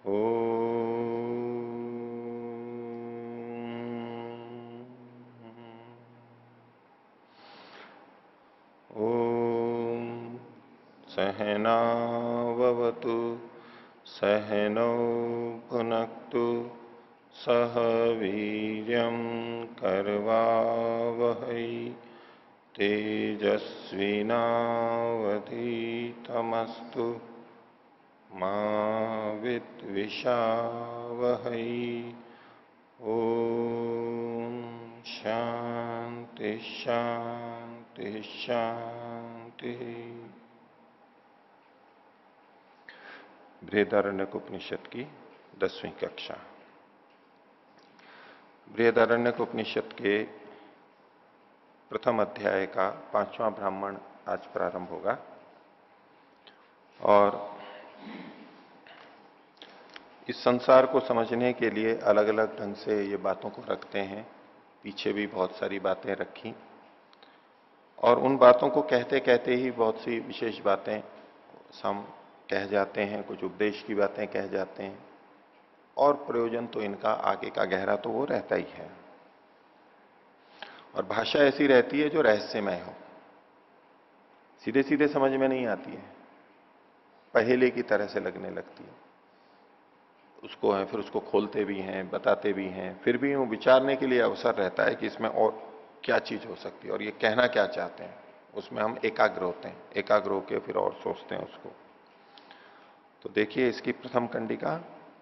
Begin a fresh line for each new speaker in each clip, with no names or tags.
ओ सहनावतु सहनौ भुनक्तु सह वीर्यं करवावहै तेजस्विनावधीतमस्तु मा विद्विषावहै। ओम शांति शांति शांति। बृहदारण्यक उपनिषद की 10वीं कक्षा। बृहदारण्यक उपनिषद के प्रथम अध्याय का 5वां ब्राह्मण आज प्रारंभ होगा और इस संसार को समझने के लिए अलग अलग ढंग से ये बातों को रखते हैं। पीछे भी बहुत सारी बातें रखी और उन बातों को कहते कहते ही बहुत सी विशेष बातें हम कह जाते हैं, कुछ उपदेश की बातें कह जाते हैं और प्रयोजन तो इनका आगे का गहरा तो वो रहता ही है। और भाषा ऐसी रहती है जो रहस्यमय हो, सीधे सीधे समझ में नहीं आती है, पहेले की तरह से लगने लगती है। उसको है फिर उसको खोलते भी हैं, बताते भी हैं, फिर भी वो विचारने के लिए अवसर रहता है कि इसमें और क्या चीज हो सकती है और ये कहना क्या चाहते हैं। उसमें हम एकाग्र होते हैं, एकाग्र होकर फिर और सोचते हैं उसको। तो देखिए इसकी प्रथम कंडिका,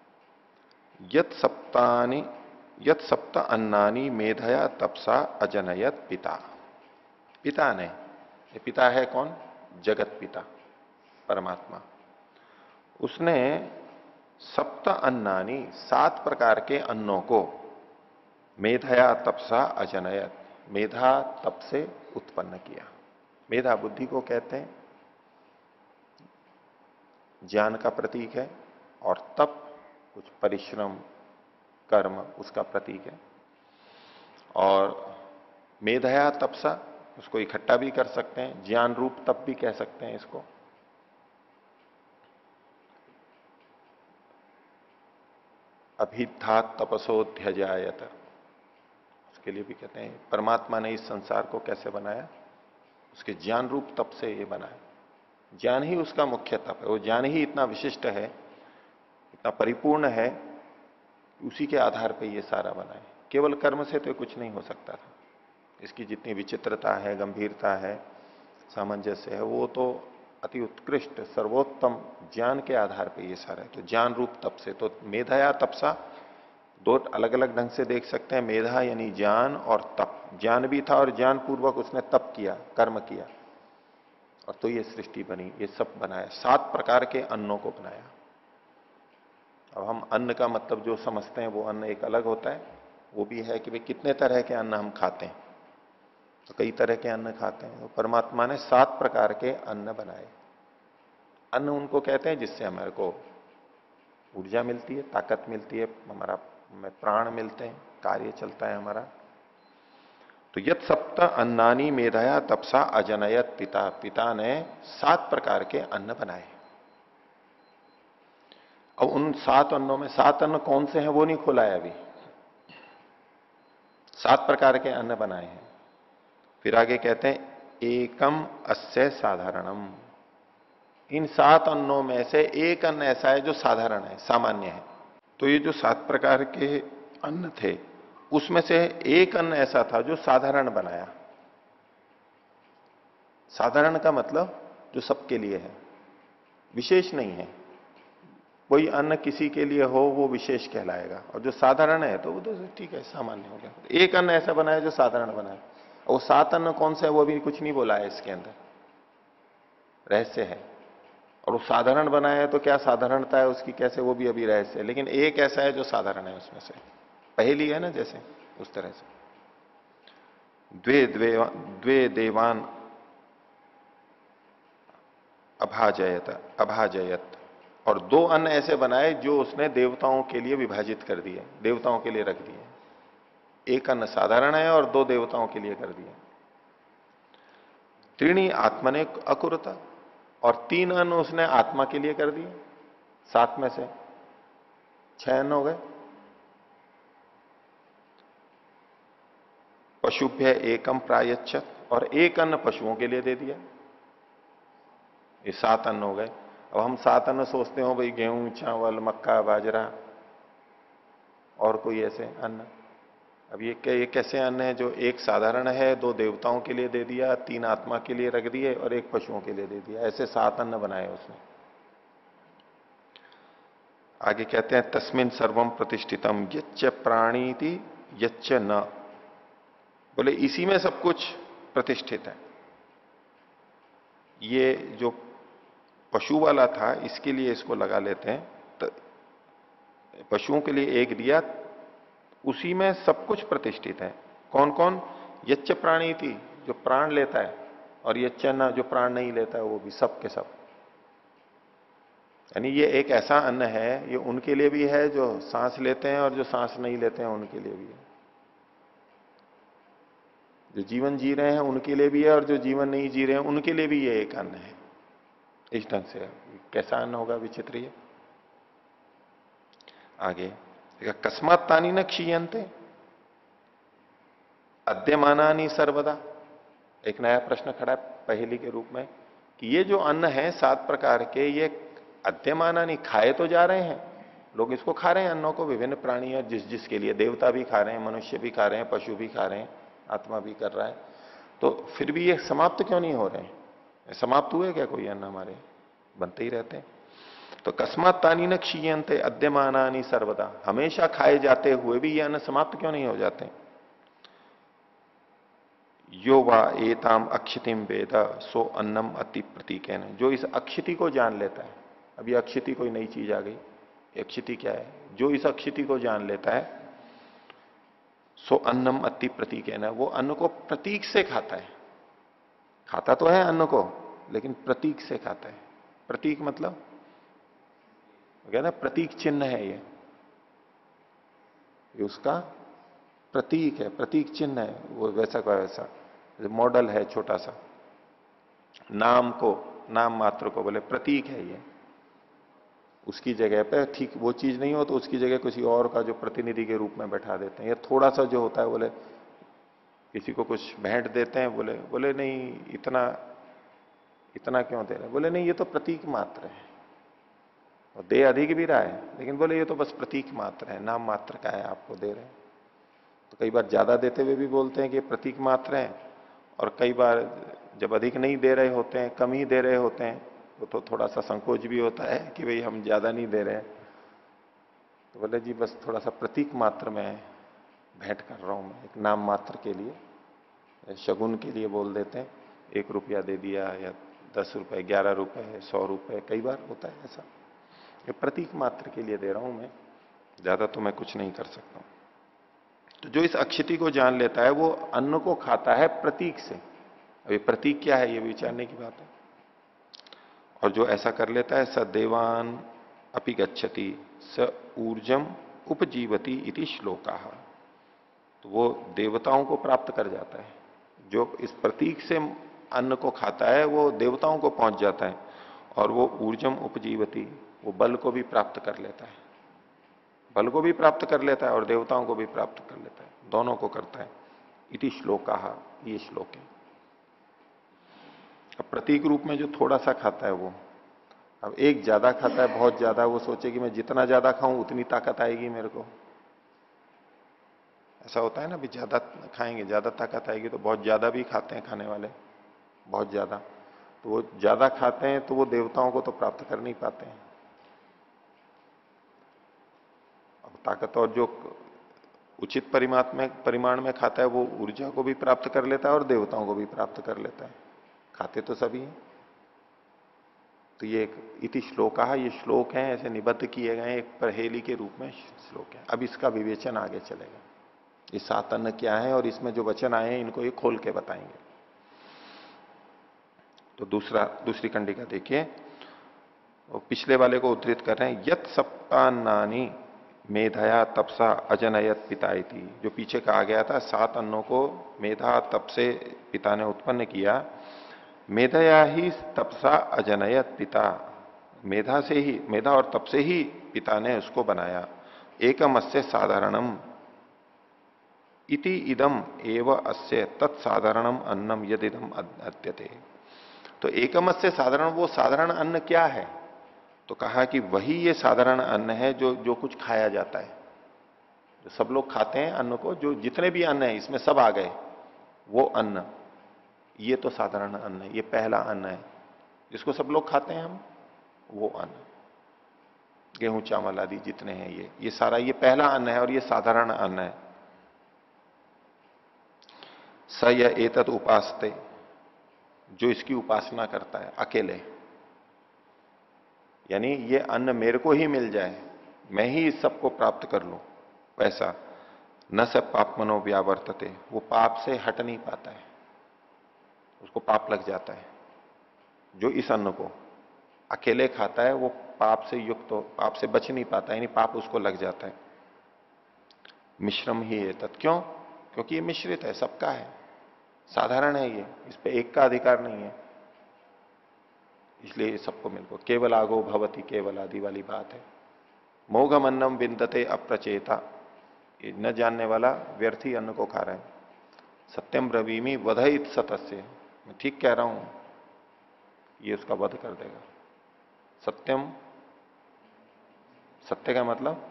यत सप्त अन्नानि मेधया तपसा अजनयत पिता। पिता ने, ये पिता है कौन? जगत पिता परमात्मा। उसने सप्त अन्नानि 7 प्रकार के अन्नों को मेधया तपसा अजनयत, मेधा तप से उत्पन्न किया। मेधा बुद्धि को कहते हैं, ज्ञान का प्रतीक है, और तप कुछ परिश्रम कर्म उसका प्रतीक है। और मेधया तपसा उसको इकट्ठा भी कर सकते हैं, ज्ञान रूप तप भी कह सकते हैं इसको। अभिधा तपसोध्यजायत उसके लिए भी कहते हैं। परमात्मा ने इस संसार को कैसे बनाया? उसके ज्ञान रूप तप से ये बनाया। ज्ञान ही उसका मुख्य तप है, वो ज्ञान ही इतना विशिष्ट है, इतना परिपूर्ण है, उसी के आधार पर ये सारा बना है। केवल कर्म से तो कुछ नहीं हो सकता था। इसकी जितनी विचित्रता है, गंभीरता है, सामंजस्य है, वो तो अति उत्कृष्ट सर्वोत्तम ज्ञान के आधार पर ये सारा है। तो ज्ञान रूप तप से, तो मेधा तपसा दो अलग अलग ढंग से देख सकते हैं। मेधा यानी ज्ञान और तप, ज्ञान भी था और ज्ञान पूर्वक उसने तप किया, कर्म किया, और तो ये सृष्टि बनी, ये सब बनाया। 7 प्रकार के अन्नों को बनाया। अब हम अन्न का मतलब जो समझते हैं वो अन्न एक अलग होता है, वो भी है कि भाई कितने तरह के अन्न हम खाते हैं, तो कई तरह के अन्न खाते हैं। तो परमात्मा ने 7 प्रकार के अन्न बनाए। अन्न उनको कहते हैं जिससे हमारे को ऊर्जा मिलती है, ताकत मिलती है, हमारा में प्राण मिलते हैं, कार्य चलता है हमारा। तो यत सप्त अन्नानी मेधया तपसा अजनयत पिता, पिता ने 7 प्रकार के अन्न बनाए। अब उन 7 अन्नों में 7 अन्न कौन से हैं वो नहीं खोला है अभी। 7 प्रकार के अन्न बनाए हैं। फिर आगे कहते हैं एकम अस्य साधारणम। इन 7 अन्नों में से एक अन्न ऐसा है जो साधारण है, सामान्य है। तो ये जो 7 प्रकार के अन्न थे उसमें से एक अन्न ऐसा था जो साधारण बनाया। साधारण का मतलब जो सबके लिए है, विशेष नहीं है। कोई अन्न किसी के लिए हो वो विशेष कहलाएगा, और जो साधारण है तो वो तो ठीक है, सामान्य हो गया। एक अन्न ऐसा बनाया जो साधारण बनाया। और वो 7 अन्न कौन सा है वो भी कुछ नहीं बोला है, इसके अंदर रहस्य है। और वो साधारण बनाया है तो क्या साधारणता है उसकी, कैसे, वो भी अभी रहस्य है। लेकिन एक ऐसा है जो साधारण है उसमें से, पहेली है ना जैसे, उस तरह से। द्वे देवान अभाजयत अभाजयत, और 2 अन्न ऐसे बनाए जो उसने देवताओं के लिए विभाजित कर दिए, देवताओं के लिए रख दिए। एक अन्न साधारण है और 2 देवताओं के लिए कर दिए। त्रीणी आत्मने अकुरता, और 3 अन्न उसने आत्मा के लिए कर दिए 7 में से। 6 अन्न हो गए। पशुभ्य एकम प्रायच्छत, और एक अन्न पशुओं के लिए दे दिया, ये 7 अन्न हो गए। अब हम 7 अन्न सोचते हो भाई, गेहूं, चावल, मक्का, बाजरा और कोई ऐसे अन्न। अब ये कैसे अन्न है जो एक साधारण है, 2 देवताओं के लिए दे दिया, 3 आत्मा के लिए रख दिए और एक पशुओं के लिए दे दिया, ऐसे 7 अन्न बनाए उसने। आगे कहते हैं तस्मिन सर्वम प्रतिष्ठितम यच्च प्राणीति यच्च न, बोले इसी में सब कुछ प्रतिष्ठित है। ये जो पशु वाला था इसके लिए इसको लगा लेते हैं, तो पशुओं के लिए एक दिया, उसी में सब कुछ प्रतिष्ठित है। कौन कौन? यच्च प्राणी थी, जो प्राण लेता है, और यच्च न, जो प्राण नहीं लेता है, वो भी सब के सब। यानी ये एक ऐसा अन्न है, ये उनके लिए भी है जो सांस लेते हैं और जो सांस नहीं लेते हैं उनके लिए भी है। जो जीवन जी रहे हैं उनके लिए भी है और जो जीवन नहीं जी रहे हैं उनके लिए भी ये एक अन्न है। इस ढंग से कैसा अन्न होगा, विचित्र ये। आगे कस्मात तानी न क्षीयंते अद्यमानानि सर्वदा। एक नया प्रश्न खड़ा है पहेली के रूप में कि ये जो अन्न है 7 प्रकार के, ये अद्यमानानि, खाए तो जा रहे हैं, लोग इसको खा रहे हैं अन्नों को, विभिन्न प्राणी है जिस जिसके लिए, देवता भी खा रहे हैं, मनुष्य भी खा रहे हैं, पशु भी खा रहे हैं, आत्मा भी कर रहा है, तो फिर भी ये समाप्त क्यों नहीं हो रहे हैं? समाप्त हुए क्या कोई अन्न? हमारे बनते ही रहते हैं। तो कस्मात तानी न क्षीयंते अद्यमानानि सर्वदा, हमेशा खाए जाते हुए भी ये अन्न समाप्त क्यों नहीं हो जाते? यो वा एताम अक्षितिम वेद सो अन्नम अति प्रतीकेन, जो इस अक्षिति को जान लेता है। अभी अक्षिति कोई नई चीज आ गई, अक्षिति क्या है? जो इस अक्षिति को जान लेता है, सो अन्नम अति प्रतीकेन, वो अन्न को प्रतीक से खाता है। खाता तो है अन्न को, लेकिन प्रतीक से खाता है। प्रतीक मतलब क्या ना, प्रतीक चिन्ह है ये उसका प्रतीक है, प्रतीक चिन्ह है, वो वैसा का वैसा मॉडल है, छोटा सा। नाम को, नाम मात्र को बोले प्रतीक है ये, उसकी जगह पे ठीक वो चीज नहीं हो तो उसकी जगह किसी और का जो प्रतिनिधि के रूप में बैठा देते हैं। या थोड़ा सा जो होता है, बोले किसी को कुछ भेंट देते हैं, बोले बोले नहीं इतना इतना क्यों दे रहे हैं? बोले नहीं ये तो प्रतीक मात्र है, और दे अधिक भी रहा है, लेकिन बोले ये तो बस प्रतीक मात्र है, नाम मात्र का है, आपको दे रहे हैं। तो कई बार ज्यादा देते हुए भी बोलते हैं कि प्रतीक मात्र है, और कई बार जब अधिक नहीं दे रहे होते हैं, कम ही दे रहे होते हैं, तो थोड़ा सा संकोच भी होता है कि भाई हम ज्यादा नहीं दे रहे हैं। तो बोले जी बस थोड़ा सा प्रतीक मात्र में भेंट कर रहा हूं मैं, एक नाम मात्र के लिए, शगुन के लिए बोल देते हैं, 1 रुपया दे दिया, या 10 रुपए, 11 रुपए, 100 रुपए, कई बार होता है ऐसा। ये प्रतीक मात्र के लिए दे रहा हूं मैं, ज्यादा तो मैं कुछ नहीं कर सकता हूं। तो जो इस अक्षिति को जान लेता है वो अन्न को खाता है प्रतीक से। अब ये प्रतीक क्या है, ये विचारने की बात है। और जो ऐसा कर लेता है, स देवान अपि गच्छति स ऊर्जम उपजीवति इति श्लोका, तो वो देवताओं को प्राप्त कर जाता है। जो इस प्रतीक से अन्न को खाता है वो देवताओं को पहुंच जाता है, और वो ऊर्जम उपजीवती, वो बल को भी प्राप्त कर लेता है, बल को भी प्राप्त कर लेता है और देवताओं को भी प्राप्त कर लेता है, दोनों को करता है। इति श्लोका, ये श्लोक है। अब प्रतीक रूप में जो थोड़ा सा खाता है वो, अब एक ज्यादा खाता है, बहुत ज्यादा, वो सोचे कि मैं जितना ज्यादा खाऊं उतनी ताकत आएगी मेरे को। ऐसा होता है ना, भी ज्यादा खाएंगे ज्यादा ताकत आएगी, तो बहुत ज्यादा भी खाते हैं खाने वाले, बहुत ज्यादा। तो वो ज्यादा खाते हैं तो वो देवताओं को तो प्राप्त कर नहीं पाते हैं। अब ताकत और जो उचित परिमाण में खाता है वो ऊर्जा को भी प्राप्त कर लेता है और देवताओं को भी प्राप्त कर लेता है, खाते तो सभी हैं। तो ये एक इति श्लोका, ये श्लोक है, ऐसे निबद्ध किए गए एक पहेली के रूप में श्लोक है। अब इसका विवेचन आगे चलेगा, ये 7 अन्न क्या है और इसमें जो वचन आए हैं इनको ये खोल के बताएंगे। तो दूसरी कंडिका देखिए, पिछले वाले को उद्धृत कर रहे हैं, यत सप्तान्नानि मेधया तपसा अजनयत पिता इति। जो पीछे कहा गया था 7 अन्नों को मेधा तप से पिता ने उत्पन्न किया, मेधया ही तपसा अजनयत पिता, मेधा से ही, मेधा और तप से ही पिता ने उसको बनाया। एकम अस्य साधारणम इति इदम एव अस्य तत्साधारणम अन्नम यदिदम अद्यते। तो एकम अस्य साधारण, वो साधारण अन्न क्या है? तो कहा कि वही ये साधारण अन्न है जो जो कुछ खाया जाता है, जो सब लोग खाते हैं अन्न को, जो जितने भी अन्न है इसमें सब आ गए, वो अन्न, ये तो साधारण अन्न है, ये पहला अन्न है जिसको सब लोग खाते हैं हम, वो अन्न। गेहूं चावल आदि जितने हैं ये सारा, ये पहला अन्न है और ये साधारण अन्न है। स य एतत् उपासते, जो इसकी उपासना करता है अकेले, यानी ये अन्न मेरे को ही मिल जाए, मैं ही इस सबको प्राप्त कर लूं, वैसा न सब पाप मनो व्यावर्तते, वो पाप से हट नहीं पाता है, उसको पाप लग जाता है। जो इस अन्न को अकेले खाता है वो पाप से युक्त हो, पाप से बच नहीं पाता, यानी पाप उसको लग जाता है। मिश्रम ही है तत्, क्यों? क्योंकि ये मिश्रित है, सबका है, साधारण है ये, इस पे एक का अधिकार नहीं है, इसलिए सबको मिलको। केवल आगो भवती केवल आदि वाली बात है। मोघम अन्नम विंदते अप्रचेता, ये न जानने वाला व्यर्थी अन्न को खा रहे हैं। सत्यम ब्रवीमी वधित सतस्य, मैं ठीक कह रहा हूं, ये उसका वध कर देगा। सत्यम, सत्य का मतलब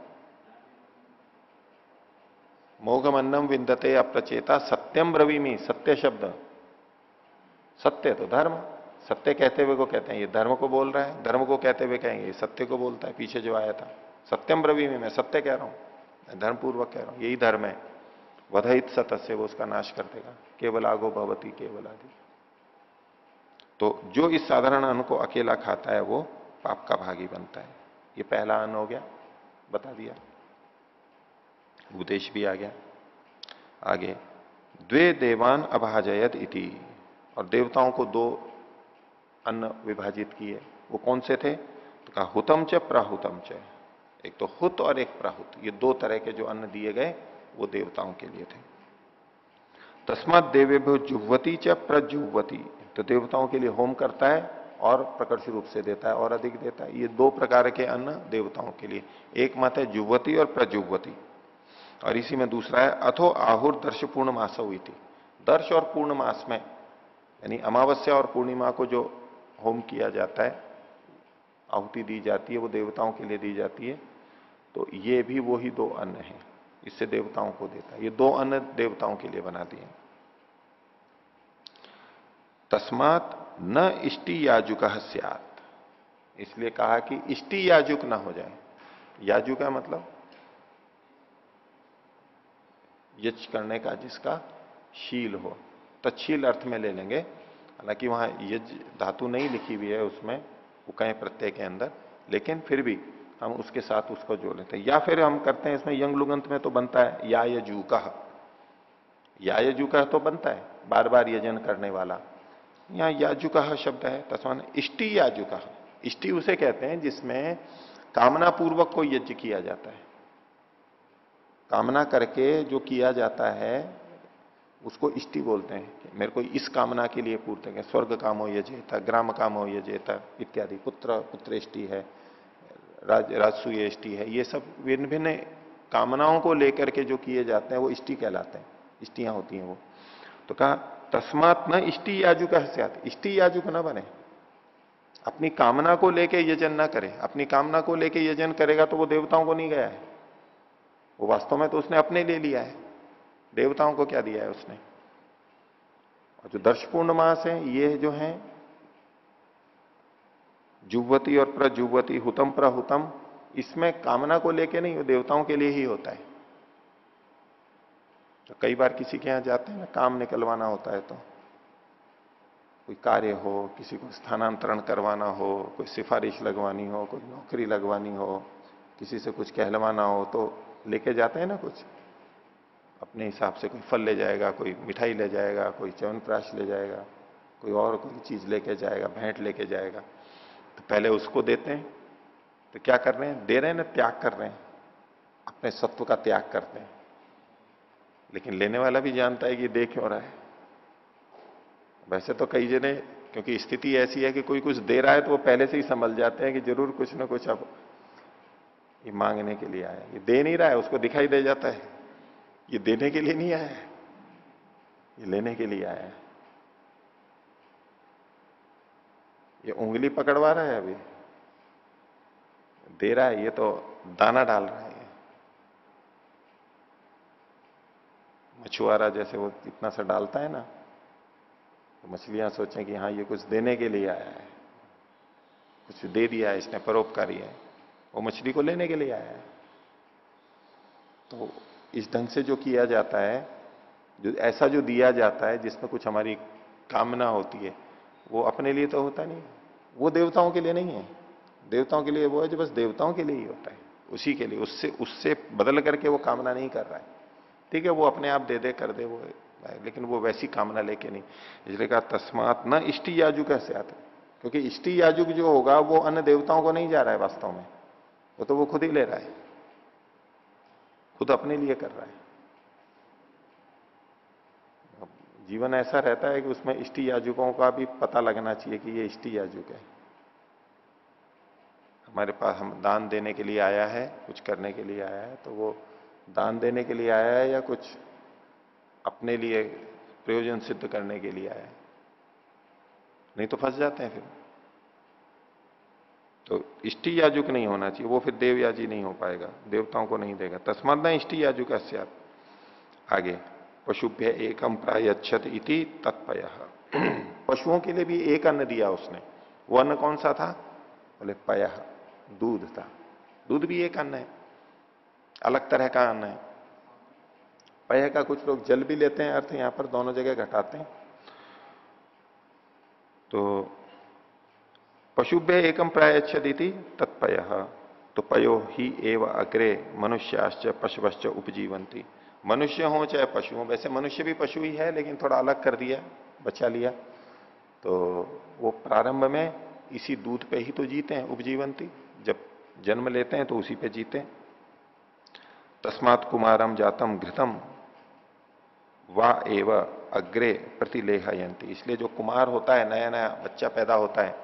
मोघम अन्नम विंदते अप्रचेता सत्यम ब्रवीमी, सत्य शब्द, सत्य तो धर्म, सत्य कहते हुए को कहते हैं, ये धर्म को बोल रहा है, धर्म को कहते हुए कहेंगे ये सत्य को बोलता है, पीछे जो आया था सत्यम ब्रवीमी, मैं सत्य कह रहा हूं, मैं धर्मपूर्वक कह रहा हूं, यही धर्म है। वधित सतस्य, वो उसका नाश कर देगा। केवल आगो भवती केवल आदि, तो जो इस साधारण अन्न को अकेला खाता है वो पाप का भागी बनता है। ये पहला अन्न हो गया, बता दिया, उपदेश भी आ गया। आगे द्वे देवान अभाजयत इति, और देवताओं को दो अन्न विभाजित किए, वो कौन से थे? तो कहा हुतम च प्राहुतम च, एक तो हुत और एक प्राहुत, ये दो तरह के जो अन्न दिए गए वो देवताओं के लिए थे। तस्मात देवेभ्यो जुह्वती च प्रजुह्वती, तो देवताओं के लिए होम करता है और प्रकट रूप से देता है और अधिक देता है। ये दो प्रकार के अन्न देवताओं के लिए, एक मत है जुह्वती और प्रजुह्वती, और इसी में दूसरा है अथो आहुर दर्श पूर्ण मास हुई थी। दर्श और पूर्ण मास में, यानी अमावस्या और पूर्णिमा को जो होम किया जाता है, आहुति दी जाती है, वो देवताओं के लिए दी जाती है। तो ये भी वो ही दो अन्न है, इससे देवताओं को देता है। ये दो अन्न देवताओं के लिए बना दिए। तस्मात न इष्टि याजुक स्यात्, इसलिए कहा कि इष्टि याजुक ना हो जाए। याजुक का मतलब यज्ञ करने का जिसका शील हो, तत्शील अर्थ में ले लेंगे, हालांकि वहां यज्ञ धातु नहीं लिखी हुई है उसमें उकय प्रत्यय के अंदर, लेकिन फिर भी हम उसके साथ उसको जोड़ लेते हैं। या फिर हम करते हैं इसमें यंग लुगंत में तो बनता है यायजूका, यायजूका तो बनता है बार बार यजन करने वाला, यहां याजुका शब्द है। तस्मान इष्टि याजुका, इष्टि उसे कहते हैं जिसमें कामना पूर्वक कोई यज्ञ किया जाता है, कामना करके जो किया जाता है उसको इष्टि बोलते हैं। कि मेरे को इस कामना के लिए पूर्ति है, स्वर्ग कामो यजेता, ग्राम कामो यजेता इत्यादि, पुत्र पुत्रेष्टि है, राजसूयेष्टि है, ये सब भिन्न भिन्न कामनाओं को लेकर के जो किए जाते हैं वो इष्टि कहलाते हैं, इष्टियां होती हैं वो। तो कहा तस्मात न इष्टि याजुक स्यात्, इष्टि याजुक न बने, अपनी कामना को लेके यजन ना करे। अपनी कामना को लेके यजन करेगा तो वो देवताओं को नहीं गया है, वो वास्तव में तो उसने अपने ले लिया है, देवताओं को क्या दिया है उसने। और जो दर्शपूर्ण मास है ये जो है जुह्वती और प्रजुह्वती, हुतम प्रहुतम, इसमें कामना को लेके नहीं, वो देवताओं के लिए ही होता है। तो कई बार किसी के यहां जाते हैं ना, काम निकलवाना होता है, तो कोई कार्य हो, किसी को स्थानांतरण करवाना हो, कोई सिफारिश लगवानी हो, कोई नौकरी लगवानी हो, किसी से कुछ कहलवाना हो, तो लेके जाते हैं ना कुछ अपने हिसाब से। कोई फल ले जाएगा, कोई मिठाई ले जाएगा, कोई च्यवनप्राश ले जाएगा, कोई और कोई चीज लेके जाएगा, भेंट लेके जाएगा। तो पहले उसको देते हैं, तो क्या कर रहे हैं, दे रहे हैं ना, त्याग कर रहे हैं, अपने सत्व का त्याग करते हैं। लेकिन लेने वाला भी जानता है कि दे क्यों रहा है। वैसे तो कई जने, क्योंकि स्थिति ऐसी है कि कोई कुछ दे रहा है तो वो पहले से ही संभल जाते हैं कि जरूर कुछ ना कुछ अब ये मांगने के लिए आया, ये दे नहीं रहा है, उसको दिखाई दे जाता है ये देने के लिए नहीं आया है, ये लेने के लिए आया है। ये उंगली पकड़वा रहा है अभी, दे रहा है, ये तो दाना डाल रहा है। मछुआरा जैसे वो इतना सा डालता है ना, तो मछलियां सोचें कि हाँ ये कुछ देने के लिए आया है, कुछ दे दिया है इसने, परोपकारी है। वो मछली को लेने के लिए आया है। तो इस ढंग से जो किया जाता है, जो ऐसा जो दिया जाता है जिसमें कुछ हमारी कामना होती है, वो अपने लिए तो होता नहीं, वो देवताओं के लिए नहीं है। देवताओं के लिए वो है जो बस देवताओं के लिए ही होता है, उसी के लिए, उससे उससे बदल करके वो कामना नहीं कर रहा है। ठीक है, वो अपने आप दे दे कर दे वो, लेकिन वो वैसी कामना लेके नहीं। इसलिए कहा तस्मात न इष्टि याजु कैसे आते, क्योंकि इष्टि याजुक जो होगा वो अन्य देवताओं को नहीं जा रहा है वास्तव में, वो तो वो खुद ही ले रहा है, खुद अपने लिए कर रहा है। जीवन ऐसा रहता है कि उसमें इष्टि याजुकों का भी पता लगना चाहिए कि ये इष्टि याजुक है। हमारे पास हम दान देने के लिए आया है, कुछ करने के लिए आया है, तो वो दान देने के लिए आया है या कुछ अपने लिए प्रयोजन सिद्ध करने के लिए आया है? नहीं तो फंस जाते हैं फिर। तो इष्टि याजुक नहीं होना चाहिए, वो फिर देवयाजी नहीं हो पाएगा, देवताओं को नहीं देगा। तस्माद न इष्टि याजुक अस्यात्। आगे पशुभ्य एकम प्रायच्छत इति तत्पय। पशुओं के लिए भी एक अन्न दिया उसने। वो अन्न कौन सा था? बोले पय, दूध था। दूध भी एक अन्न है, अलग तरह का अन्न है। पय का कुछ लोग जल भी लेते हैं अर्थ, यहां पर दोनों जगह घटाते हैं। तो पशुभ्य एकम प्रायच्छदिति तत्पय, तो पयो ही एव अग्रे मनुष्याश्च पशुश्च उपजीवंती। मनुष्य हो चाहे पशु हो, वैसे मनुष्य भी पशु ही है लेकिन थोड़ा अलग कर दिया, बचा लिया। तो वो प्रारंभ में इसी दूध पे ही तो जीते हैं, उपजीवंती। जब जन्म लेते हैं तो उसी पे जीते हैं। तस्मात् कुमारम जातम घृतम वा एव अग्रे प्रतिलेहयंती। इसलिए जो कुमार होता है, नया नया बच्चा पैदा होता है,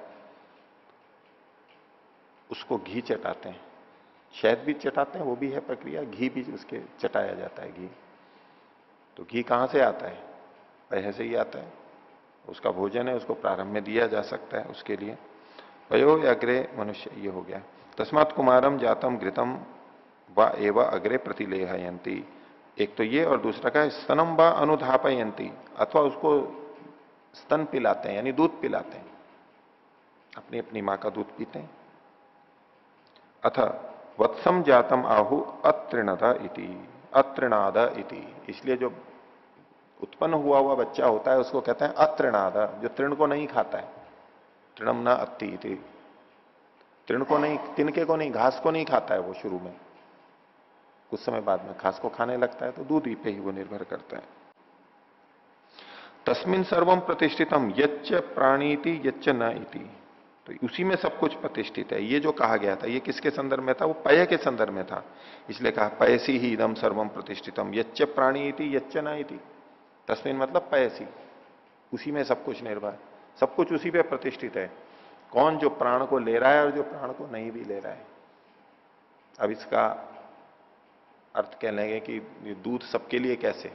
उसको घी चटाते हैं। शहद भी चटाते हैं, वो भी है प्रक्रिया, घी भी उसके चटाया जाता है। घी तो घी कहां से आता है? पह से ही आता है। उसका भोजन है, उसको प्रारंभ में दिया जा सकता है उसके लिए। पयो अग्रे मनुष्य, ये हो गया। तस्मात् कुमारम जातम घृतम व एव अग्रे प्रतिलेहयंती। एक तो ये, और दूसरा का स्तनम व अनुधापयंती, अथवा उसको स्तन पिलाते हैं, यानी दूध पिलाते हैं, अपनी अपनी मां का दूध पीते हैं। अथ वत्सम जातम आहु अतृणद इति, अतृणाद इति। इसलिए जो उत्पन्न हुआ हुआ बच्चा होता है उसको कहते हैं अतृणाद, जो तृण को नहीं खाता है। तृणम न अति इति, तृण को नहीं, तिनके को नहीं, घास को नहीं खाता है वो शुरू में, कुछ समय बाद में घास को खाने लगता है। तो दूध पे ही वो निर्भर करता है। तस्मिन सर्वम प्रतिष्ठितम यच्च प्राणीति यच्च न इति। तो उसी में सब कुछ प्रतिष्ठित है। ये जो कहा गया था, ये किसके संदर्भ में था? वो पय के संदर्भ में था। इसलिए कहा पयसी ही इदम सर्वम प्रतिष्ठितम यच्च प्राणी इति यच्च न इति। तस्मिन मतलब पयसी, उसी में सब कुछ निर्भर, सब कुछ उसी पे प्रतिष्ठित है। कौन? जो प्राण को ले रहा है और जो प्राण को नहीं भी ले रहा है। अब इसका अर्थ कह लेंगे कि दूध सबके लिए कैसे?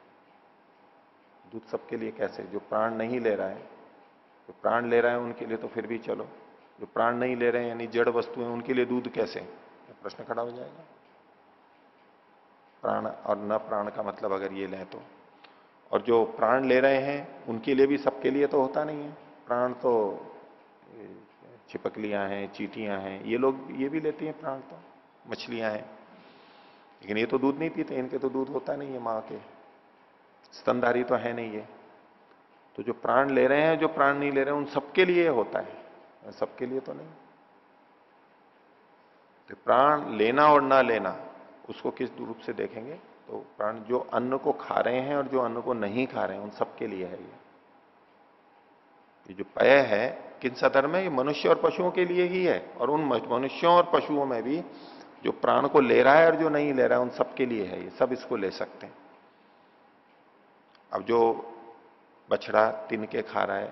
दूध सबके लिए कैसे? जो प्राण नहीं ले रहा है, जो प्राण ले रहा है उनके लिए तो फिर भी चलो, जो प्राण नहीं ले रहे हैं यानी जड़ वस्तु है, उनके लिए दूध कैसे? प्रश्न खड़ा हो जाएगा। प्राण और न प्राण का मतलब अगर ये लें तो, और जो प्राण ले रहे हैं उनके लिए भी, सबके लिए तो होता नहीं है प्राण। तो छिपकलियां हैं, चींटियां हैं, ये लोग ये भी लेती हैं प्राण, तो मछलियां हैं, लेकिन ये तो दूध नहीं पीते, इनके तो दूध होता नहीं है, मां के स्तनधारी तो है नहीं ये। तो जो प्राण ले रहे हैं, जो प्राण नहीं ले रहे हैं, उन सबके लिए होता है, सबके लिए तो नहीं। तो प्राण लेना और ना लेना, उसको किस रूप से देखेंगे? तो प्राण जो अन्न को खा रहे हैं और जो अन्न को नहीं खा रहे हैं, उन सबके लिए है ये जो पय है, किन सदर्भ में? ये मनुष्य और पशुओं के लिए ही है। और उन मनुष्यों और पशुओं में भी जो प्राण को ले रहा है और जो नहीं ले रहा है, उन सबके लिए है ये, सब इसको ले सकते हैं। अब जो बछड़ा तिनके खा रहा है,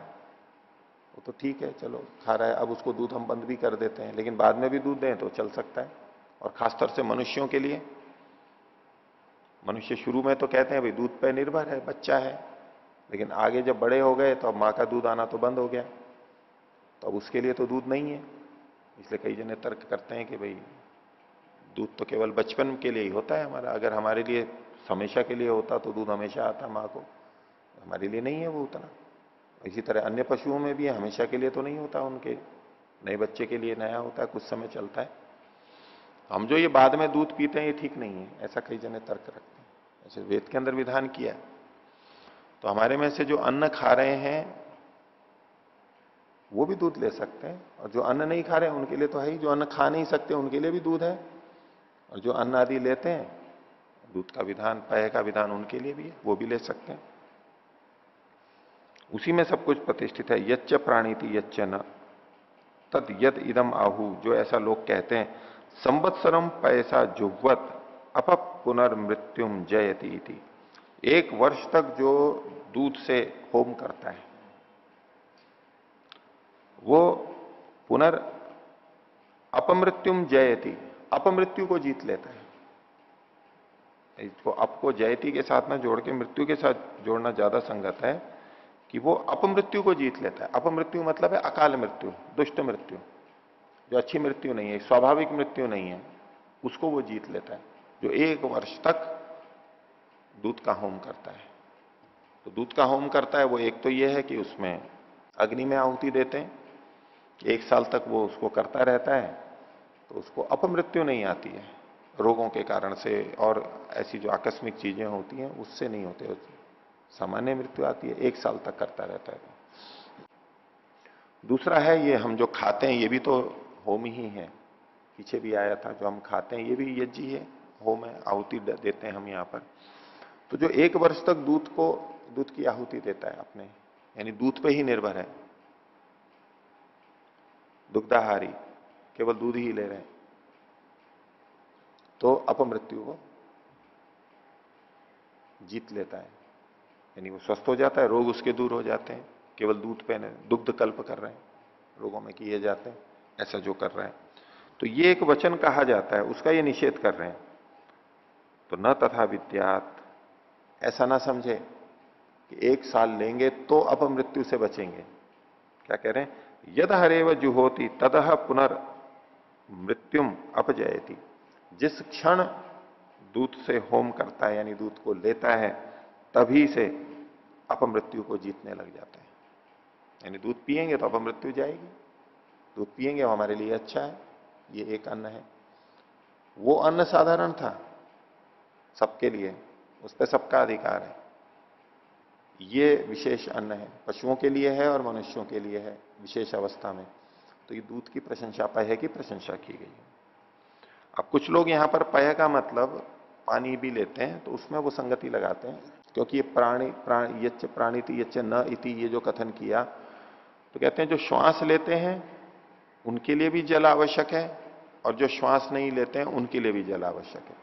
वो तो ठीक है, चलो खा रहा है, अब उसको दूध हम बंद भी कर देते हैं, लेकिन बाद में भी दूध दें तो चल सकता है। और खासतौर से मनुष्यों के लिए। मनुष्य शुरू में तो कहते हैं भाई दूध पे निर्भर है, बच्चा है, लेकिन आगे जब बड़े हो गए तो अब मां का दूध आना तो बंद हो गया, तो अब उसके लिए तो दूध नहीं है। इसलिए कई जने तर्क करते हैं कि भाई दूध तो केवल बचपन के लिए ही होता है हमारा, अगर हमारे लिए हमेशा के लिए होता तो दूध हमेशा आता मां को, हमारे लिए नहीं है वो उतना। इसी तरह अन्य पशुओं में भी हमेशा के लिए तो नहीं होता, उनके नए बच्चे के लिए नया होता है, कुछ समय चलता है। हम जो ये बाद में दूध पीते हैं ये ठीक नहीं है, ऐसा कई जने तर्क रखते हैं। ऐसे वेद के अंदर विधान किया है। तो हमारे में से जो अन्न खा रहे हैं वो भी दूध ले सकते हैं, और जो अन्न नहीं खा रहे हैं उनके लिए तो है ही, जो अन्न खा नहीं सकते उनके लिए भी दूध है, और जो अन्न आदि लेते हैं दूध का विधान, पेय का विधान उनके लिए भी है, वो भी ले सकते हैं। उसी में सब कुछ प्रतिष्ठित है। यच्च प्राणीति यच्च न तद यद इदम आहु, जो ऐसा लोग कहते हैं, संवत्सरम पैसा जुह्वत अप पुनर्मृत्युम जयति इति। 1 वर्ष तक जो दूध से होम करता है वो पुनर अपमृत्युम जयति, अपमृत्यु को जीत लेता है। इसको अप को जयति के साथ में जोड़ के मृत्यु के साथ जोड़ना ज्यादा संगत है, कि वो अपमृत्यु को जीत लेता है। अपमृत्यु मतलब है अकाल मृत्यु, दुष्ट मृत्यु, जो अच्छी मृत्यु नहीं है, स्वाभाविक मृत्यु नहीं है, उसको वो जीत लेता है, जो 1 वर्ष तक दूध का होम करता है। तो दूध का होम करता है वो, एक तो ये है कि उसमें अग्नि में आहुति देते हैं, 1 साल तक वो उसको करता रहता है, तो उसको अपमृत्यु नहीं आती है रोगों के कारण से, और ऐसी जो आकस्मिक चीजें होती हैं उससे नहीं होते, सामान्य मृत्यु आती है, 1 साल तक करता रहता है। दूसरा है ये हम जो खाते हैं ये भी तो होम ही है, पीछे भी आया था, जो हम खाते हैं ये भी यज्ञ ही है, होम है, आहुति देते हैं हम यहां पर। तो जो 1 वर्ष तक दूध की आहुति देता है अपने, यानी दूध पे ही निर्भर है, दुग्धाहारी, केवल दूध ही ले रहे हैं, तो अपमृत्यु को जीत लेता है, यानी वो स्वस्थ हो जाता है, रोग उसके दूर हो जाते हैं, केवल दूध पे दुग्ध कल्प कर रहे हैं, रोगों में किए जाते हैं, ऐसा जो कर रहे हैं। तो ये एक वचन कहा जाता है, उसका ये निषेध कर रहे हैं। तो न तथा विद्यात, ऐसा ना समझे कि 1 साल लेंगे तो अपमृत्यु से बचेंगे। क्या कह रहे हैं? यद हरेव जुहोति तदह पुनर् मृत्युम अपजयति। जिस क्षण दूध से होम करता है, यानी दूध को लेता है, तभी से अपमृत्यु को जीतने लग जाता है। यानी दूध पिएंगे तो अपमृत्यु जाएगी, दूध पिएंगे वो हमारे लिए अच्छा है, ये एक अन्न है। वो अन्न साधारण था सबके लिए, उस पर सबका अधिकार है। ये विशेष अन्न है, पशुओं के लिए है और मनुष्यों के लिए है विशेष अवस्था में। तो ये दूध की प्रशंसा, पय की प्रशंसा की गई है। अब कुछ लोग यहां पर पय का मतलब पानी भी लेते हैं, तो उसमें वो संगति लगाते हैं, क्योंकि ये यच्च प्राणिति यच्च न इति, ये जो कथन किया, तो कहते हैं जो श्वास लेते हैं उनके लिए भी जल आवश्यक है, और जो श्वास नहीं लेते हैं उनके लिए भी जल आवश्यक है।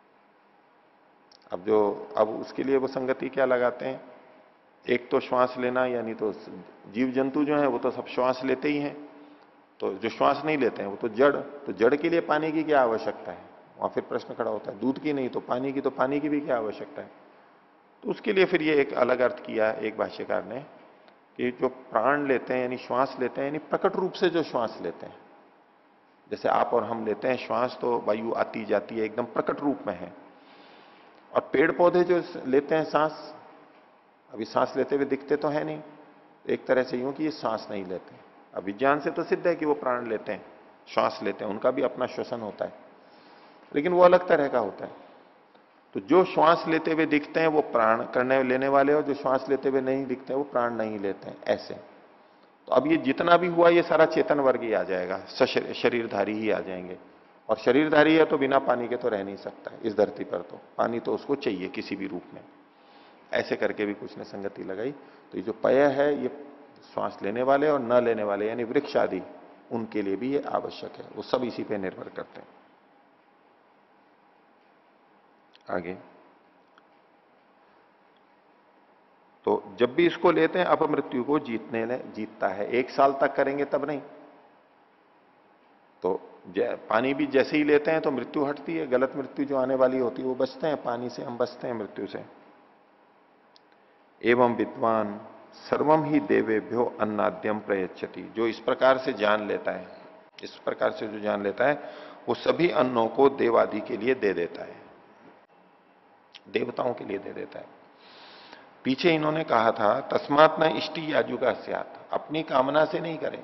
अब उसके लिए वो संगति क्या लगाते हैं? एक तो श्वास लेना, यानी तो जीव जंतु जो है वो तो सब श्वास लेते ही हैं, तो जो श्वास नहीं लेते हैं वो तो जड़, तो जड़ के लिए पानी की क्या आवश्यकता है? वहां फिर प्रश्न खड़ा होता है, दूध की नहीं तो पानी की, तो पानी की भी क्या आवश्यकता है? तो उसके लिए फिर ये एक अलग अर्थ किया एक भाष्यकार ने, कि जो प्राण लेते हैं यानी श्वास लेते हैं, यानी प्रकट रूप से जो श्वास लेते हैं, जैसे आप और हम लेते हैं श्वास, तो वायु आती जाती है, एकदम प्रकट रूप में है। और पेड़ पौधे जो लेते हैं सांस, अभी सांस लेते हुए दिखते तो है नहीं, एक तरह से यूं कि ये सांस नहीं लेते। अब विज्ञान से तो सिद्ध है कि वो प्राण लेते हैं, श्वास लेते हैं, उनका भी अपना श्वसन होता है, लेकिन वो अलग तरह का होता है। तो जो श्वास लेते हुए दिखते हैं वो प्राण करने लेने वाले, और जो श्वास लेते हुए नहीं दिखते हैं वो प्राण नहीं लेते हैं, ऐसे। तो अब ये जितना भी हुआ ये सारा चेतन वर्ग ही आ जाएगा, शरीरधारी ही आ जाएंगे। और शरीरधारी है तो बिना पानी के तो रह नहीं सकता है इस धरती पर, तो पानी तो उसको चाहिए किसी भी रूप में। ऐसे करके भी कुछ ने संगति लगाई। तो ये जो पय है ये श्वास लेने वाले और न लेने वाले, यानी वृक्ष आदि, उनके लिए भी ये आवश्यक है, वो सब इसी पे निर्भर करते हैं। आगे, तो जब भी इसको लेते हैं अपमृत्यु को जीतता है। 1 साल तक करेंगे तब नहीं, तो पानी भी जैसे ही लेते हैं तो मृत्यु हटती है, गलत मृत्यु जो आने वाली होती है वो बचते हैं, पानी से हम बचते हैं मृत्यु से। एवं विद्वान सर्वम ही देवेभ्यो अन्नाद्यम प्रयच्छति, जो इस प्रकार से जान लेता है, इस प्रकार से जो जान लेता है वो सभी अन्नों को देवादि के लिए दे देता है, देवताओं के लिए दे देता है। पीछे इन्होंने कहा था तस्मात् न इष्टि याजुका स्यात्, अपनी कामना से नहीं करें,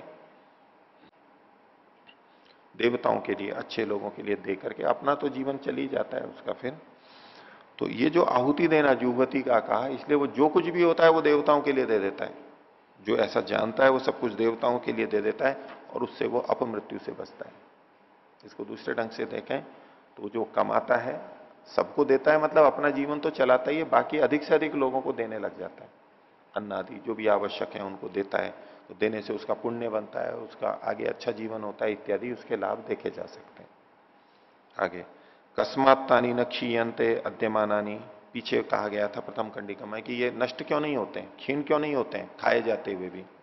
देवताओं के लिए, अच्छे लोगों के लिए दे करके अपना तो जीवन चल ही जाता है उसका फिर। तो ये जो आहुति देना जुहवती का कहा, इसलिए वो जो कुछ भी होता है वो देवताओं के लिए दे देता है, जो ऐसा जानता है वो सब कुछ देवताओं के लिए दे देता है और उससे वो अपमृत्यु से बचता है। इसको दूसरे ढंग से देखें तो जो कमाता है सबको देता है, मतलब अपना जीवन तो चलाता ही है, बाकी अधिक से अधिक लोगों को देने लग जाता है, अन्न आदि जो भी आवश्यक है उनको देता है, तो देने से उसका पुण्य बनता है, उसका आगे अच्छा जीवन होता है इत्यादि उसके लाभ देखे जा सकते हैं। आगे कस्मात् तानि न क्षीयन्ते अद्यमानानि, पीछे कहा गया था प्रथम कंडिका में कि ये नष्ट क्यों नहीं होते हैं, क्षीण क्यों नहीं होते हैं खाए जाते हुए भी।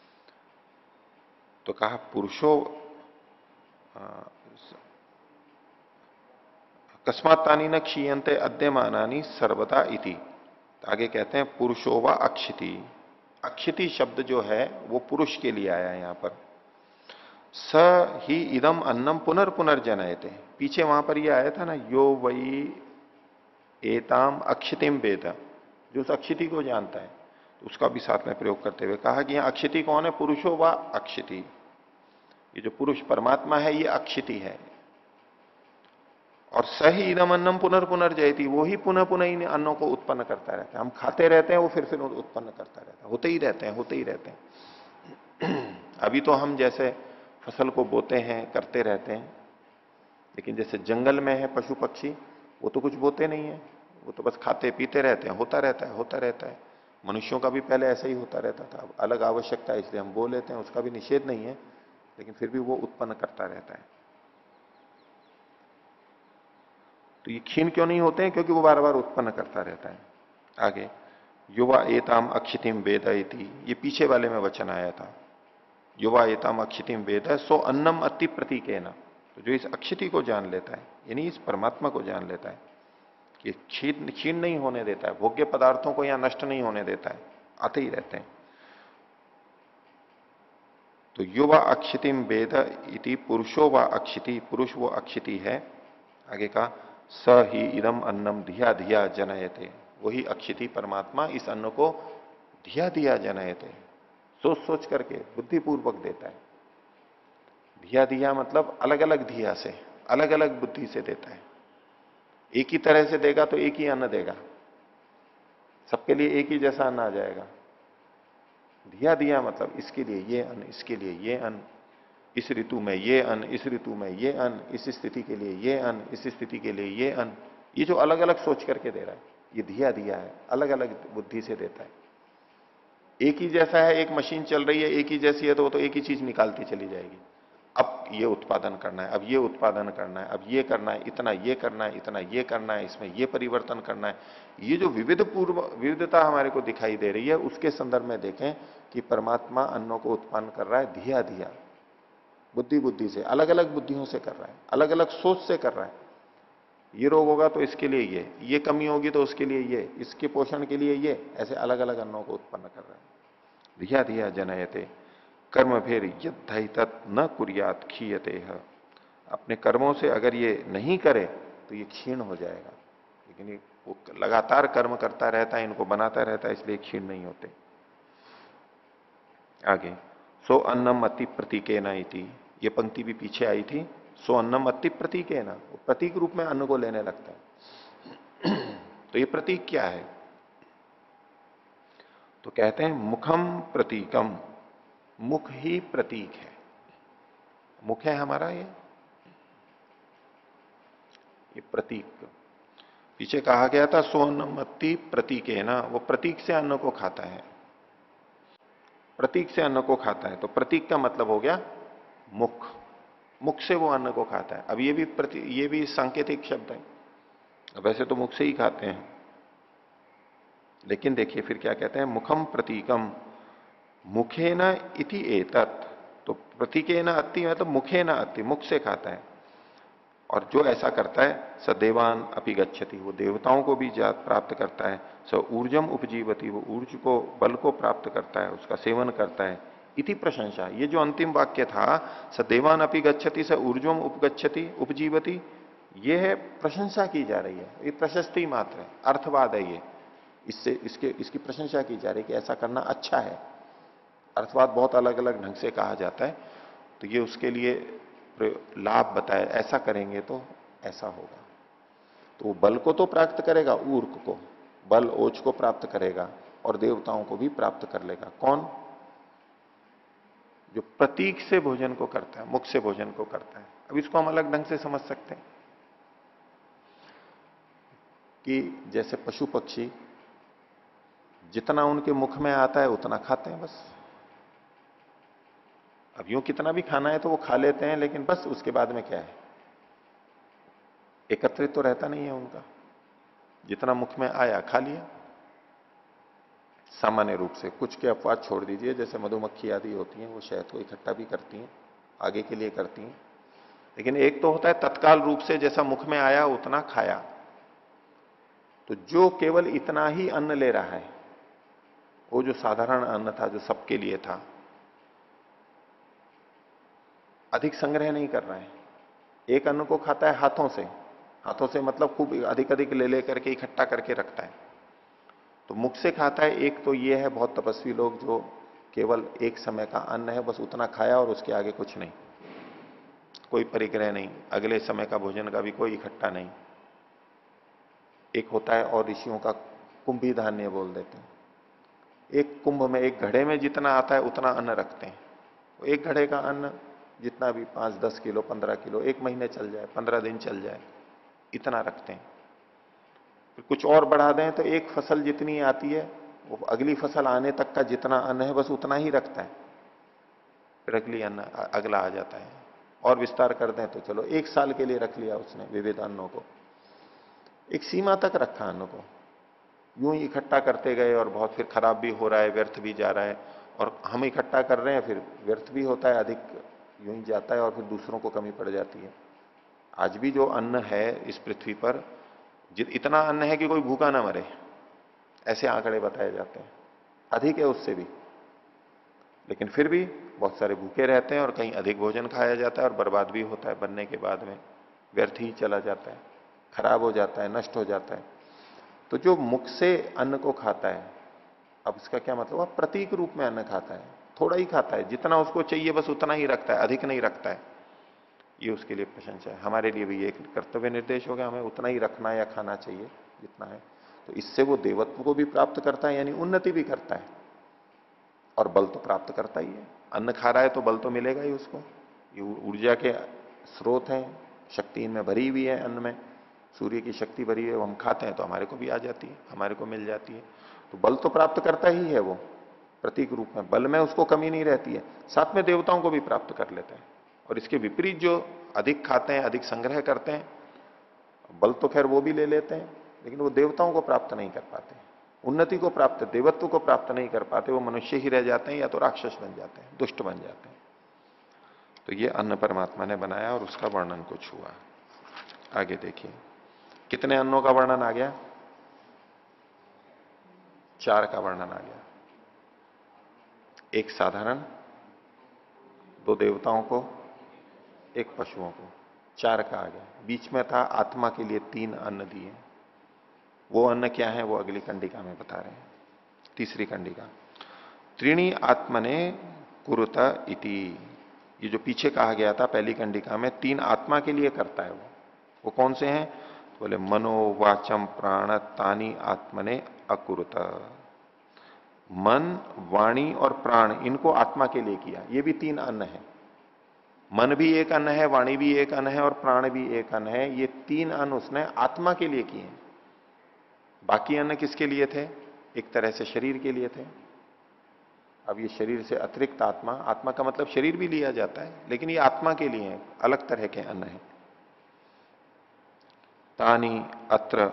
तो कहा पुरुषो कस्मात् तानि न क्षीयन्ते अद्यमानानि सर्वदा इति। आगे कहते हैं पुरुषो व अक्षिति, अक्षिति शब्द जो है वो पुरुष के लिए आया है यहां पर। स ही इदम अन्नम पुनर्जनयते, पीछे वहां पर ये आया था ना यो वही एताम अक्षितिम वेद, जो उस अक्षिति को जानता है, तो उसका भी साथ में प्रयोग करते हुए कहा कि यहां अक्षिति कौन है, पुरुषो व अक्षिति, ये जो पुरुष परमात्मा है ये अक्षिति है। और सही इदम अन्नम पुनर्जयति, वो ही पुनः पुनः इन अन्नों को उत्पन्न करता रहता है, हम खाते रहते हैं वो फिर उत्पन्न करता रहता है, होते ही रहते हैं होते ही रहते हैं। अभी तो हम जैसे फसल को बोते हैं करते रहते हैं, लेकिन जैसे जंगल में है पशु पक्षी वो तो कुछ बोते नहीं है, वो तो बस खाते पीते रहते हैं, होता रहता है होता रहता है। मनुष्यों का भी पहले ऐसा ही होता रहता था, अलग आवश्यकता है इसलिए हम बो लेते हैं, उसका भी निषेध नहीं है, लेकिन फिर भी वो उत्पन्न करता रहता है। तो ये क्षीण क्यों नहीं होते हैं, क्योंकि वो बार बार उत्पन्न करता रहता है। आगे युवा एताम अक्षितिम वेद इति, ये पीछे वाले में वचन आया था, युवा एताम अक्षितिम वेद सो अन्नम अति प्रतीकेन, तो जो इस अक्षिति को जान लेता है यानी इस परमात्मा को जान लेता है कि क्षीण क्षीण नहीं होने देता है, भोग्य पदार्थों को यहां नष्ट नहीं होने देता है, आते ही रहते हैं। तो युवा अक्षितिम वेद इति पुरुषो व अक्षिति, पुरुष वो अक्षिति है। आगे का स ही इदम अन्नम धिया धिया जनयते, वही अक्षिति परमात्मा इस अन्न को धिया धिया जनयते, सोच सोच करके बुद्धिपूर्वक देता है। धिया धिया मतलब अलग अलग धिया से, अलग अलग बुद्धि से देता है। एक ही तरह से देगा तो एक ही अन्न देगा, सबके लिए एक ही जैसा अन्न आ जाएगा। धिया धिया मतलब इसके लिए ये अन्न, इसके लिए ये अन्न, इस ऋतु में ये अन्न, इस ऋतु में ये अन्न, इस स्थिति के लिए ये अन्न, इस स्थिति के लिए ये अन्न, ये जो अलग अलग सोच करके दे रहा है ये धिया दिया है, अलग अलग बुद्धि से देता है। एक ही जैसा है, एक मशीन चल रही है एक ही जैसी है तो वो तो एक ही चीज निकालती चली जाएगी, अब ये उत्पादन करना है, अब ये उत्पादन करना है, अब ये करना है, इतना ये करना है, इतना ये करना है, इसमें ये परिवर्तन करना है। ये जो विविधता हमारे को दिखाई दे रही है उसके संदर्भ में देखें कि परमात्मा अन्नों को उत्पन्न कर रहा है धिया धिया, बुद्धि बुद्धि से, अलग अलग बुद्धियों से कर रहा है, अलग अलग सोच से कर रहा है। ये रोग होगा तो इसके लिए ये कमी होगी तो उसके लिए ये, इसके पोषण के लिए ये, ऐसे अलग अलग अन्नों को उत्पन्न कर रहा है। धिया धिया जनयते कर्म भेर यद्धि तत् न कुर्यात क्षीयते, अपने कर्मों से अगर ये नहीं करे तो ये क्षीण हो जाएगा, लेकिन ये वो लगातार कर्म करता रहता है, इनको बनाता रहता है, इसलिए क्षीण नहीं होते। आगे सो अन्नम अति प्रतीकेन इति, ये पंक्ति भी पीछे आई थी, सो अन्नम अति प्रतीकेन, वो प्रतीक रूप में अन्न को लेने लगता है। तो ये प्रतीक क्या है, तो कहते हैं मुखम प्रतीकम, मुख ही प्रतीक है, मुख है हमारा ये प्रतीक। पीछे कहा गया था सो अन्नम अति प्रतीक है ना, वो प्रतीक से अन्न को खाता है, प्रतीक से अन्न को खाता है, तो प्रतीक का मतलब हो गया मुख, मुख से वो अन्न को खाता है। अब ये भी सांकेतिक शब्द है, वैसे तो मुख से ही खाते हैं, लेकिन देखिए फिर क्या कहते हैं मुखम प्रतीकम मुखे न इति एतत्, तो प्रतीके न अति मतलब मुखे न अति, मुख से खाता है। और जो ऐसा करता है स देवान अपि गच्छति, वो देवताओं को भी जात प्राप्त करता है। स ऊर्जम उपजीवती, वो ऊर्ज को, बल को प्राप्त करता है, उसका सेवन करता है। इति प्रशंसा, ये जो अंतिम वाक्य था स देवान अपि गच्छति स ऊर्जम उपगच्छति उपजीवती, ये है प्रशंसा की जा रही है, ये प्रशस्ति मात्र है, अर्थवाद है ये। इससे इसकी प्रशंसा की जा रही है कि ऐसा करना अच्छा है। अर्थवाद बहुत अलग अलग ढंग से कहा जाता है, तो ये उसके लिए लाभ बताया, ऐसा करेंगे तो ऐसा होगा। तो वो बल को तो प्राप्त करेगा, ऊर्क को, बल ओज को प्राप्त करेगा, और देवताओं को भी प्राप्त कर लेगा। कौन? जो प्रतीक से भोजन को करता है, मुख से भोजन को करता है। अब इसको हम अलग ढंग से समझ सकते हैं कि जैसे पशु पक्षी जितना उनके मुख में आता है उतना खाते हैं बस। अब यूं कितना भी खाना है तो वो खा लेते हैं, लेकिन बस उसके बाद में क्या है, एकत्रित तो रहता नहीं है उनका। जितना मुख में आया खा लिया। सामान्य रूप से कुछ के अपवाद छोड़ दीजिए, जैसे मधुमक्खी आदि होती हैं, वो शहद को इकट्ठा भी करती हैं, आगे के लिए करती हैं। लेकिन एक तो होता है तत्काल रूप से जैसा मुख में आया उतना खाया। तो जो केवल इतना ही अन्न ले रहा है, वो जो साधारण अन्न था, जो सबके लिए था, अधिक संग्रह नहीं कर रहा है। एक अन्न को खाता है हाथों से, हाथों से मतलब खूब अधिक अधिक ले लेकर के इकट्ठा करके रखता है। तो मुख से खाता है, एक तो ये है बहुत तपस्वी लोग जो केवल एक समय का अन्न है, बस उतना खाया और उसके आगे कुछ नहीं, कोई परिग्रह नहीं, अगले समय का भोजन का भी कोई इकट्ठा नहीं। एक होता है और ऋषियों का कुंभी धान्य बोल देते हैं। एक कुंभ में, एक घड़े में जितना आता है उतना अन्न रखते हैं। तो एक घड़े का अन्न जितना भी 5-10 किलो 15 किलो, 1 महीने चल जाए, 15 दिन चल जाए, इतना रखते हैं। फिर कुछ और बढ़ा दें तो एक फसल जितनी आती है, वो अगली फसल आने तक का जितना अन्न है बस उतना ही रखता है। फिर अगली अन्न अगला आ जाता है। और विस्तार कर दें तो चलो 1 साल के लिए रख लिया उसने विविध अन्नों को। एक सीमा तक रखा अन्न को, यूं ही इकट्ठा करते गए और बहुत फिर खराब भी हो रहा है, व्यर्थ भी जा रहा है। और हम इकट्ठा कर रहे हैं, फिर व्यर्थ भी होता है, अधिक यूं ही जाता है और फिर दूसरों को कमी पड़ जाती है। आज भी जो अन्न है इस पृथ्वी पर, इतना अन्न है कि कोई भूखा ना मरे, ऐसे आंकड़े बताए जाते हैं। अधिक है उससे भी, लेकिन फिर भी बहुत सारे भूखे रहते हैं और कहीं अधिक भोजन खाया जाता है और बर्बाद भी होता है, बनने के बाद में व्यर्थ ही चला जाता है, खराब हो जाता है, नष्ट हो जाता है। तो जो मुख से अन्न को खाता है, अब इसका क्या मतलब, वह प्रतीक रूप में अन्न खाता है, थोड़ा ही खाता है, जितना उसको चाहिए बस उतना ही रखता है, अधिक नहीं रखता है। ये उसके लिए प्रशंसा है। हमारे लिए भी एक कर्तव्य निर्देश हो गया, हमें उतना ही रखना या खाना चाहिए जितना है। तो इससे वो देवत्व को भी प्राप्त करता है, यानी उन्नति भी करता है, और बल तो प्राप्त करता ही है। अन्न खा रहा है तो बल तो मिलेगा ही उसको। ये ऊर्जा के स्रोत हैं, शक्ति इनमें भरी हुई है, अन्न में सूर्य की शक्ति भरी है, वो हम खाते हैं तो हमारे को भी आ जाती है, हमारे को मिल जाती है। तो बल तो प्राप्त करता ही है वो, प्रतीक रूप में बल में उसको कमी नहीं रहती है। साथ में देवताओं को भी प्राप्त कर लेते हैं। और इसके विपरीत जो अधिक खाते हैं, अधिक संग्रह करते हैं, बल तो खैर वो भी ले लेते हैं, लेकिन वो देवताओं को प्राप्त नहीं कर पाते, उन्नति को प्राप्त, देवत्व को प्राप्त नहीं कर पाते। वो मनुष्य ही रह जाते हैं या तो राक्षस बन जाते हैं, दुष्ट बन जाते हैं। तो ये अन्न परमात्मा ने बनाया और उसका वर्णन कुछ हुआ। आगे देखिए, कितने अन्नों का वर्णन आ गया? 4 का वर्णन आ गया। एक साधारण, 2 देवताओं को, एक पशुओं को, 4 का आ गया। बीच में था आत्मा के लिए 3 अन्न दिए। वो अन्न क्या है वो अगली कंडिका में बता रहे हैं। तीसरी कंडिका, त्रीणी आत्मने कुरुत इति। ये जो पीछे कहा गया था पहली कंडिका में, 3 आत्मा के लिए करता है वो कौन से हैं? तो बोले मनो वाचम प्राण तानी आत्मने अकुरुत। मन, वाणी और प्राण, इनको आत्मा के लिए किया। ये भी 3 अन्न है। मन भी एक अन्न है, वाणी भी एक अन्न है और प्राण भी एक अन्न है। ये 3 अन्न उसने आत्मा के लिए किए। बाकी अन्न किसके लिए थे? एक तरह से शरीर के लिए थे। अब ये शरीर से अतिरिक्त आत्मा, आत्मा का मतलब शरीर भी लिया जाता है, लेकिन ये आत्मा के लिए है, अलग तरह के अन्न है। तानी अत्र,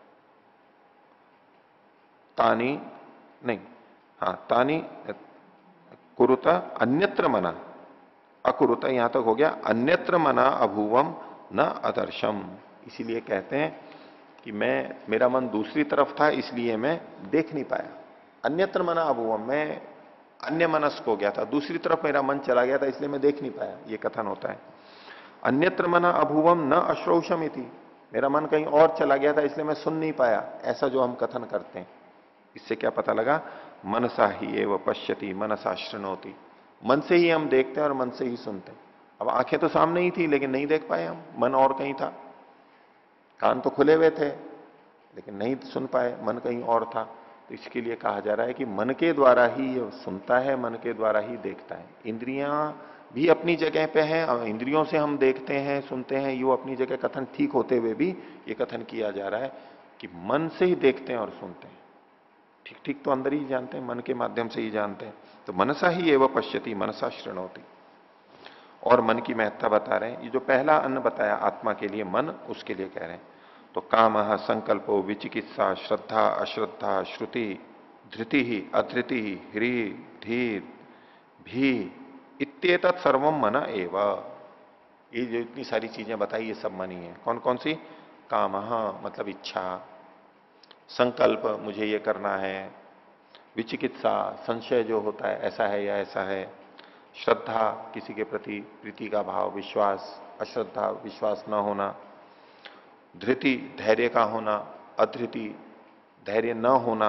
तानी नहीं, हाँ तानी कुरुता अन्यत्र मना, अकुरुत, यहां तक हो गया। अन्यत्र मना अभुवम न अदर्शम, इसीलिए कहते हैं कि मेरा मन दूसरी तरफ था इसलिए मैं देख नहीं पाया। अन्यत्र मना अभुवम, मैं अन्य मनस्क हो गया था, दूसरी तरफ मेरा मन चला गया था इसलिए मैं देख नहीं पाया, ये कथन होता है। अन्यत्र मना अभुवम न अश्रौषम इति, मेरा मन कहीं और चला गया था इसलिए मैं सुन नहीं पाया, ऐसा जो हम कथन करते हैं, इससे क्या पता लगा? मनसा ही एव पश्यति मनसा शृणोति, मन से ही हम देखते हैं और मन से ही सुनते हैं। अब आंखें तो सामने ही थी लेकिन नहीं देख पाए हम, मन और कहीं था। कान तो खुले हुए थे लेकिन नहीं सुन पाए, मन कहीं और था। तो इसके लिए कहा जा रहा है कि मन के द्वारा ही ये सुनता है, मन के द्वारा ही देखता है। इंद्रियां भी अपनी जगह पे हैं, इंद्रियों से हम देखते हैं सुनते हैं, ये अपनी जगह कथन ठीक होते हुए भी ये कथन किया जा रहा है कि मन से ही देखते हैं और सुनते हैं। ठीक ठीक तो अंदर ही जानते हैं, मन के माध्यम से ही जानते हैं। तो मनसा ही एवं पश्यति मनसा शृणोति। और मन की महत्ता बता रहे हैं, ये जो पहला अन्न बताया आत्मा के लिए मन, उसके लिए कह रहे हैं। तो काम संकल्पो विचिकित्सा श्रद्धा अश्रद्धा श्रुति धृति ही अधृति ही ह्री धीर भी इत्येतत् सर्वम मन एव, ये जो इतनी सारी चीजें बताई ये सब मन ही है। कौन कौन सी? काम मतलब इच्छा, संकल्प मुझे ये करना है, विचिकित्सा संशय जो होता है ऐसा है या ऐसा है, श्रद्धा किसी के प्रति प्रीति का भाव, विश्वास, अश्रद्धा विश्वास न होना, धृति धैर्य का होना, अधृति धैर्य न होना,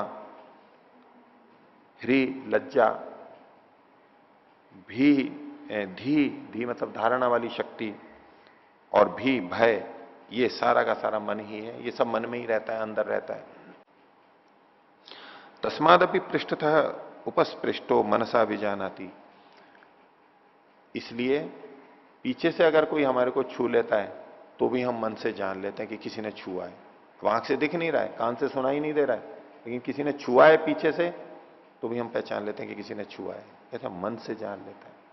ह्री लज्जा, भी धी धी मतलब धारणा वाली शक्ति, और भी भय, ये सारा का सारा मन ही है। ये सब मन में ही रहता है, अंदर रहता है। तस्मादपि पृष्ठतः उपस्पृष्टो मनसा विजानाति, इसलिए पीछे से अगर कोई हमारे को छू लेता है तो भी हम मन से जान लेते हैं कि किसी ने छुआ है। अब आंख से दिख नहीं रहा है, कान से सुनाई नहीं दे रहा है, लेकिन किसी ने छुआ है पीछे से तो भी हम पहचान लेते हैं कि किसी ने छुआ है, ऐसा मन से जान लेता है।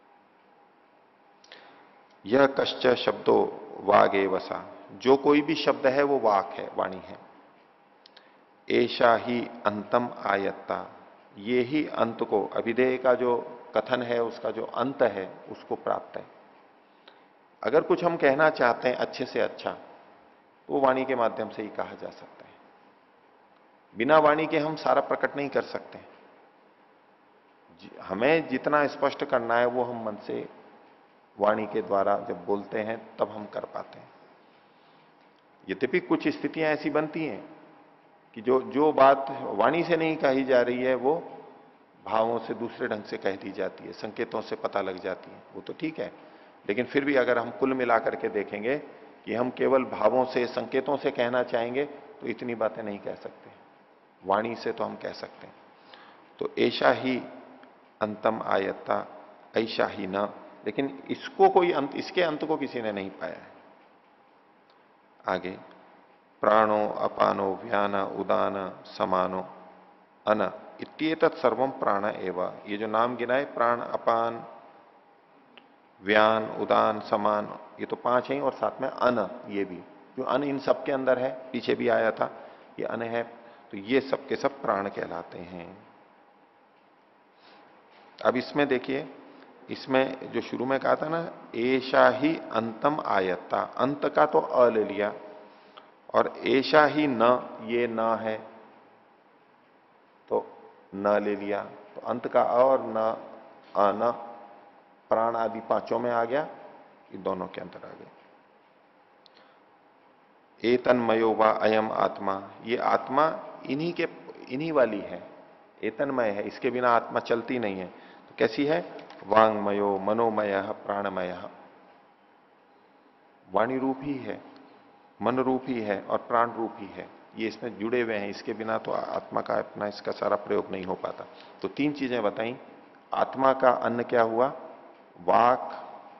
यह कश्च शब्दों वाग एवसा, जो कोई भी शब्द है वो वाक है, वाणी है। ऐशा ही अंतम आयत्ता, ये ही अंत को, अभिधेय का जो कथन है उसका जो अंत है उसको प्राप्त है। अगर कुछ हम कहना चाहते हैं अच्छे से अच्छा तो वाणी के माध्यम से ही कहा जा सकता है। बिना वाणी के हम सारा प्रकट नहीं कर सकते। हमें जितना स्पष्ट करना है वो हम मन से वाणी के द्वारा जब बोलते हैं तब हम कर पाते हैं। यद्यपि कुछ स्थितियां ऐसी बनती हैं कि जो बात वाणी से नहीं कही जा रही है वो भावों से दूसरे ढंग से कह दी जाती है, संकेतों से पता लग जाती है, वो तो ठीक है। लेकिन फिर भी अगर हम कुल मिलाकर के देखेंगे कि हम केवल भावों से संकेतों से कहना चाहेंगे तो इतनी बातें नहीं कह सकते, वाणी से तो हम कह सकते हैं। तो ऐशा ही अंतम आयत्ता, ऐशा ही न, लेकिन इसको कोई अंत, इसके अंत को किसी ने नहीं पाया है। आगे प्राणो अपानो व्यान उदान समानो अन इत्येतत् सर्वम प्राण एवं, ये जो नाम गिना है प्राण अपान व्यान उदान समान, ये तो पांच हैं, और साथ में अन, ये भी जो अन इन सब के अंदर है, पीछे भी आया था ये अन है, तो ये सब के सब प्राण कहलाते हैं। अब इसमें देखिए, इसमें जो शुरू में कहा था ना, ऐशा ही अंतम आयत्ता, अंत का तो अ ले लिया, और ऐशा ही न, ये न है तो न ले लिया, तो अंत का अ और न, अन प्राण आदि पांचों में आ गया, ये दोनों के अंदर आ गया। एतन्मयो वा अयम आत्मा, ये आत्मा इन्हीं वाली है, एतन्मय है, इसके बिना आत्मा चलती नहीं है। तो कैसी है? वांगमयो मनोमय प्राणमय, वाणी रूप ही है, मन रूप ही है और प्राण रूप ही है, ये इसमें जुड़े हुए हैं, इसके बिना तो आत्मा का अपना इसका सारा प्रयोग नहीं हो पाता। तो तीन चीजें बताई। आत्मा का अन्न क्या हुआ? वाक,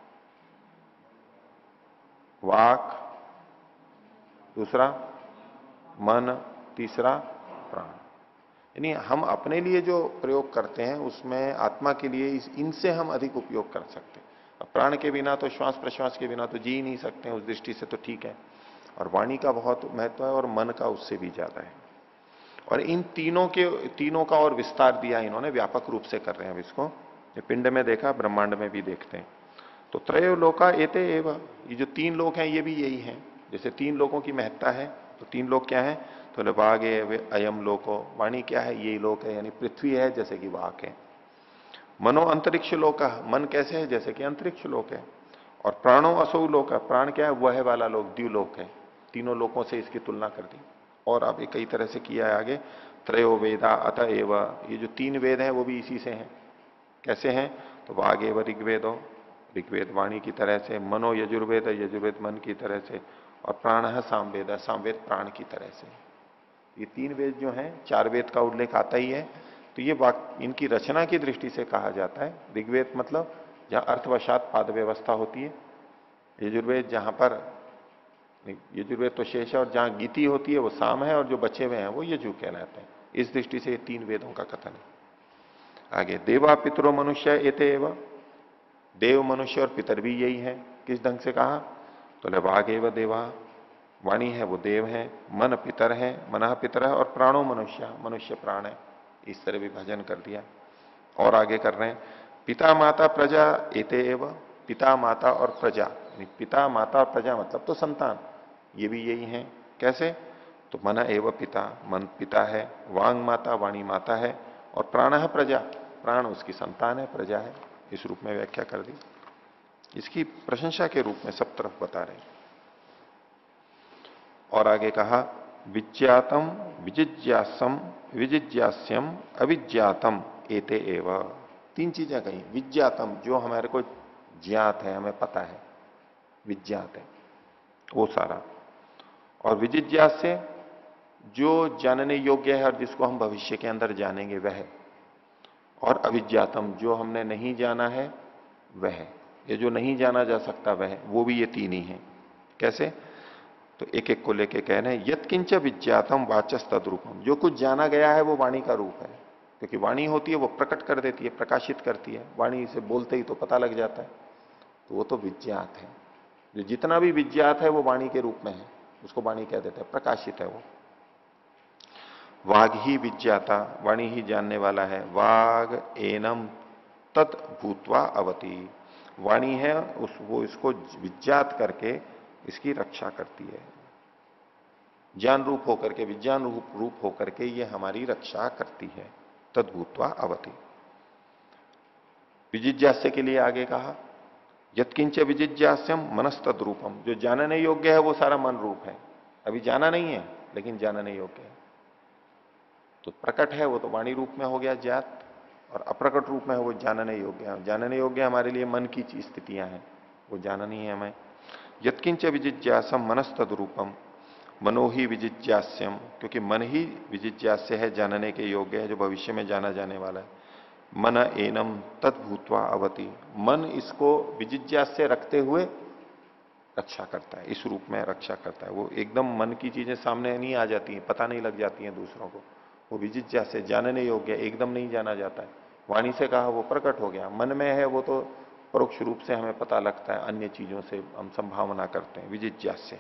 वाक, दूसरा मन, तीसरा प्राण। यानी हम अपने लिए जो प्रयोग करते हैं उसमें आत्मा के लिए इनसे हम अधिक उपयोग कर सकते हैं। अब प्राण के बिना तो, श्वास प्रश्वास के बिना तो जी ही नहीं सकते हैं, उस दृष्टि से तो ठीक है। और वाणी का बहुत महत्व है और मन का उससे भी ज्यादा है। और इन तीनों का और विस्तार दिया इन्होंने, व्यापक रूप से कर रहे हैं अब इसको। पिंड में देखा, ब्रह्मांड में भी देखते हैं। तो त्रयो लोका एते एव, ये जो 3 लोक हैं ये भी यही हैं। जैसे 3 लोकों की महत्ता है, तो 3 लोक क्या है? तो वागे अयम लोको, वाणी क्या है? यही लोक है, यानी पृथ्वी है जैसे कि वाक है। मनो अंतरिक्ष लोक, मन कैसे है? जैसे कि अंतरिक्ष लोक है। और प्राणो असौ लोक, प्राण क्या है? वह वाला लोक, द्व्युलोक है। तीनों लोकों से इसकी तुलना कर दी। और अब कई तरह से किया है आगे। त्रयो वेदा अतएव, ये जो 3 वेद हैं वो भी इसी से हैं। कैसे हैं? तो वागेव ऋग्वेदो, ऋग्वेद वाणी की तरह से, मनो यजुर्वेद, यजुर्वेद मन की तरह से, और प्राण है सामवेद, सामवेद प्राण की तरह से। ये 3 वेद जो हैं, 4 वेद का उल्लेख आता ही है। तो ये इनकी रचना की दृष्टि से कहा जाता है। ऋग्वेद मतलब जहां अर्थवशात पाद व्यवस्था होती है, यजुर्वेद जहां पर, यजुर्वेद तो शेष है, और जहां गीति होती है वो साम है, और जो बचे हुए हैं वो यजु कहलाते हैं। इस दृष्टि से ये 3 वेदों का कथन है। आगे देवा पितरो मनुष्य एते एव, देव मनुष्य और पितर भी यही है। किस ढंग से कहा? तो वाग एव देवा, वाणी है वो देव है, मन पितर है, मन पितर है, और प्राणो मनुष्य, मनुष्य प्राण है। इस तरह विभाजन कर दिया। और आगे कर रहे हैं, पिता माता प्रजा एते एव, पिता माता और प्रजा, पिता माता और प्रजा मतलब तो संतान, ये भी यही है। कैसे? तो मन एव पिता, मन पिता है, वांग माता, वाणी माता है, और प्राण है प्रजा, प्राण उसकी संतान है, प्रजा है। इस रूप में व्याख्या कर दी। इसकी प्रशंसा के रूप में सब तरफ बता रहे। और आगे कहा, विज्ञातम विजिज्ञासम विजिज्ञास्यम अविज्ञातम एते एव। 3 चीजें कही। विज्ञातम, जो हमारे को ज्ञात है, हमें पता है, विज्ञात है वो सारा। और विजिज्ञास्य, जो जानने योग्य है और जिसको हम भविष्य के अंदर जानेंगे वह। और अविज्ञातम, जो हमने नहीं जाना है वह, ये जो नहीं जाना जा सकता वह, वो भी ये 3 ही है। कैसे? तो एक एक को लेके कह रहे हैं, यत्किंच विज्ञातम वाचस तद्रूपम, जो कुछ जाना गया है वो वाणी का रूप है। क्योंकि वाणी होती है वो प्रकट कर देती है, प्रकाशित करती है। वाणी से बोलते ही तो पता लग जाता है, तो वो तो विज्ञात है। जो जितना भी विज्ञात है वो वाणी के रूप में है, उसको वाणी कह देते हैं, प्रकाशित है वो। वाग ही विज्ञाता, वाणी ही जानने वाला है। वाग एनम तत् भूतवा अवति, वाणी है वो इसको विज्ञात करके इसकी रक्षा करती है। ज्ञान रूप होकर के, विज्ञान रूप होकर के ये हमारी रक्षा करती है। तद्भूतवा अवति। विजिज्ञास्य के लिए आगे कहा, यत्किंच विजिज्ञास्यम मनस्तद रूपम, जो जानने योग्य है वो सारा मन रूप है। अभी जाना नहीं है लेकिन जानने योग्य है। तो प्रकट है वो तो वाणी रूप में हो गया ज्ञात, और अप्रकट रूप में है वो जानने योग्य है। जानने योग्य हमारे लिए मन की स्थितियां हैं, वो जाननी है हमें। यत्किंच विजिज्ञासम मनस्तद रूपम, मनो ही विजिज्ञास्यम, क्योंकि मन ही विजिज्ञास्य है, जानने के योग्य है, जो भविष्य में जाना जाने वाला है। मन एनम तद्भूतवा अवति, मन इसको विजिज्ञास्य रखते हुए रक्षा करता है, इस रूप में रक्षा करता है। वो एकदम मन की चीजें सामने नहीं आ जाती हैं, पता नहीं लग जाती हैं दूसरों को। वो विजिज्ञास्य, जानने योग्य, एकदम नहीं जाना जाता है। वाणी से कहा वो प्रकट हो गया, मन में है वो तो परोक्ष रूप से हमें पता लगता है, अन्य चीजों से हम संभावना करते हैं, विजिज्ञास्य।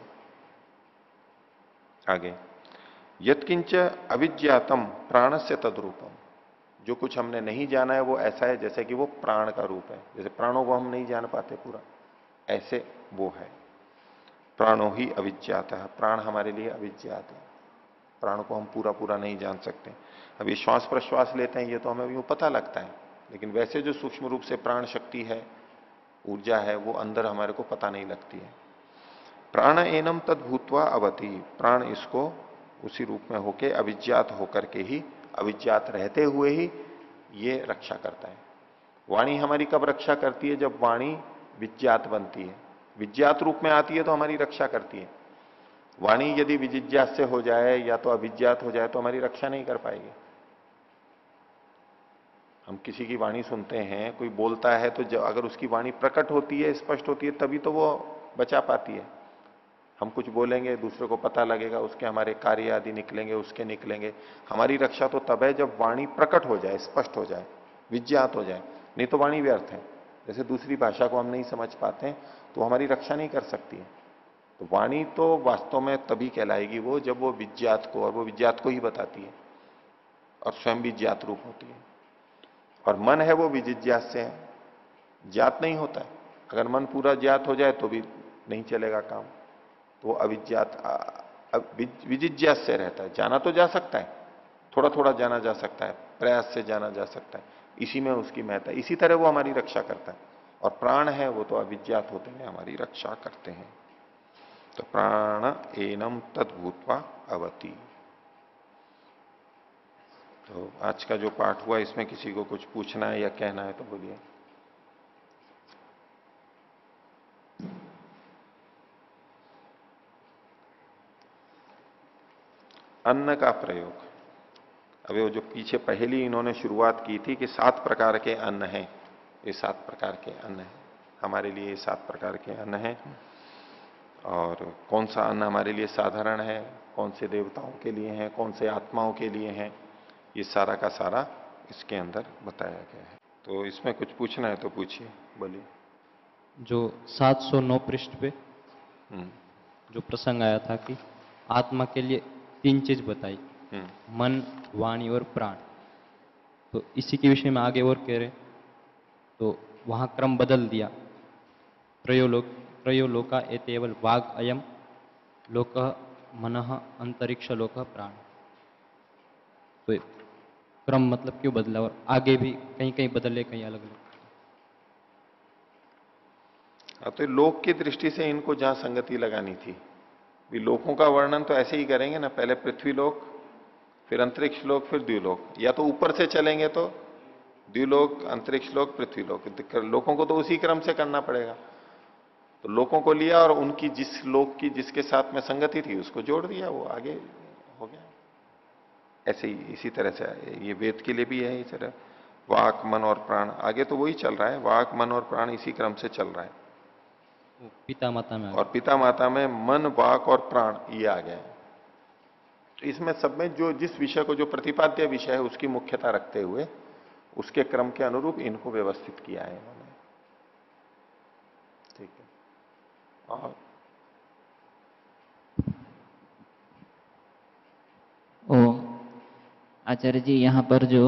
आगे, यत्किंच अविज्ञातम प्राण से तद्रूपम, जो कुछ हमने नहीं जाना है वो ऐसा है जैसे कि वो प्राण का रूप है। जैसे प्राणों को हम नहीं जान पाते पूरा, ऐसे वो है। प्राणो ही अविज्ञात है, प्राण हमारे लिए अविज्ञात है, प्राण को हम पूरा पूरा नहीं जान सकते। अभी श्वास प्रश्वास लेते हैं ये तो हमें यूं पता लगता है, लेकिन वैसे जो सूक्ष्म रूप से प्राण शक्ति है, ऊर्जा है, वो अंदर हमारे को पता नहीं लगती है। प्राण एनम तद्भूतवा अवति, प्राण इसको उसी रूप में होके अविज्ञात होकर के ही, अविज्ञात रहते हुए ही ये रक्षा करता है। वाणी हमारी कब रक्षा करती है? जब वाणी विज्ञात बनती है, विज्ञात रूप में आती है तो हमारी रक्षा करती है। वाणी यदि विजिज्ञात से हो जाए या तो अविज्ञात हो जाए तो हमारी रक्षा नहीं कर पाएगी। हम किसी की वाणी सुनते हैं, कोई बोलता है, तो अगर उसकी वाणी प्रकट होती है, स्पष्ट होती है, तभी तो वो बचा पाती है। हम कुछ बोलेंगे, दूसरे को पता लगेगा, उसके हमारे कार्य आदि निकलेंगे, उसके निकलेंगे। हमारी रक्षा तो तब है जब वाणी प्रकट हो जाए, स्पष्ट हो जाए, विज्ञात हो जाए, नहीं तो वाणी व्यर्थ है। जैसे दूसरी भाषा को हम नहीं समझ पाते हैं तो हमारी रक्षा नहीं कर सकती है। तो वाणी तो वास्तव में तभी कहलाएगी वो जब वो विज्ञात को, और वो विज्ञात को ही बताती है और स्वयं विज्ञात रूप होती है। और मन है वो विजिज्ञात से है, ज्ञात नहीं होता है, अगर मन पूरा ज्ञात हो जाए तो भी नहीं चलेगा काम, तो वो अविज्ञात विजिज्ञास से रहता है। जाना तो जा सकता है, थोड़ा थोड़ा जाना जा सकता है, प्रयास से जाना जा सकता है, इसी में उसकी महत्ता है। इसी तरह वो हमारी रक्षा करता है। और प्राण है वो तो अविज्ञात होते हैं, हमारी रक्षा करते हैं। तो प्राण एनम तद्भूतवा अवति। तो आज का जो पाठ हुआ इसमें किसी को कुछ पूछना है या कहना है तो बोलिए। अन्न का प्रयोग, अभी वो जो पीछे पहली इन्होंने शुरुआत की थी कि 7 प्रकार के अन्न हैं, ये 7 प्रकार के अन्न हैं हमारे लिए, ये 7 प्रकार के अन्न हैं। और कौन सा अन्न हमारे लिए साधारण है, कौन से देवताओं के लिए है, कौन से आत्माओं के लिए है, ये सारा का सारा इसके अंदर बताया गया है। तो इसमें कुछ पूछना है तो पूछिए, बोलिए।
जो 709 पृष्ठ पे जो प्रसंग आया था कि आत्मा के लिए 3 चीज बताई, मन, वाणी और प्राण, तो इसी के विषय में आगे और कह रहे, तो वहां क्रम बदल दिया। त्रयोलोका एतेवल वाग अयम लोक मनः अंतरिक्ष लोक प्राण। तो क्रम मतलब क्यों बदला, और आगे भी कहीं कहीं बदले, कहीं अलग अलग।
तो लोक की दृष्टि से इनको जहां संगति लगानी थी, भी लोकों का वर्णन तो ऐसे ही करेंगे ना, पहले पृथ्वी लोक, फिर अंतरिक्ष लोक, फिर द्व्युलोक। या तो ऊपर से चलेंगे तो द्व्युलोक, अंतरिक्ष लोक, पृथ्वी लोक, लोकों को तो उसी क्रम से करना पड़ेगा। तो लोकों को लिया और उनकी जिस लोक की जिसके साथ में संगति थी उसको जोड़ दिया, वो आगे हो गया। ऐसे ही इसी तरह से ये वेद के लिए भी है इस तरह, वाक मन और प्राण, आगे तो वही चल रहा है, वाक मन और प्राण इसी क्रम से चल रहा है।
पिता माता में
और पिता माता में मन, वाक और प्राण ये आ गए। तो इसमें सब में जो जिस विषय को, जो प्रतिपाद्य विषय है उसकी मुख्यता रखते हुए उसके क्रम के अनुरूप इनको व्यवस्थित किया है इन्होंने। ठीक है। और
आचार्य जी, यहाँ पर जो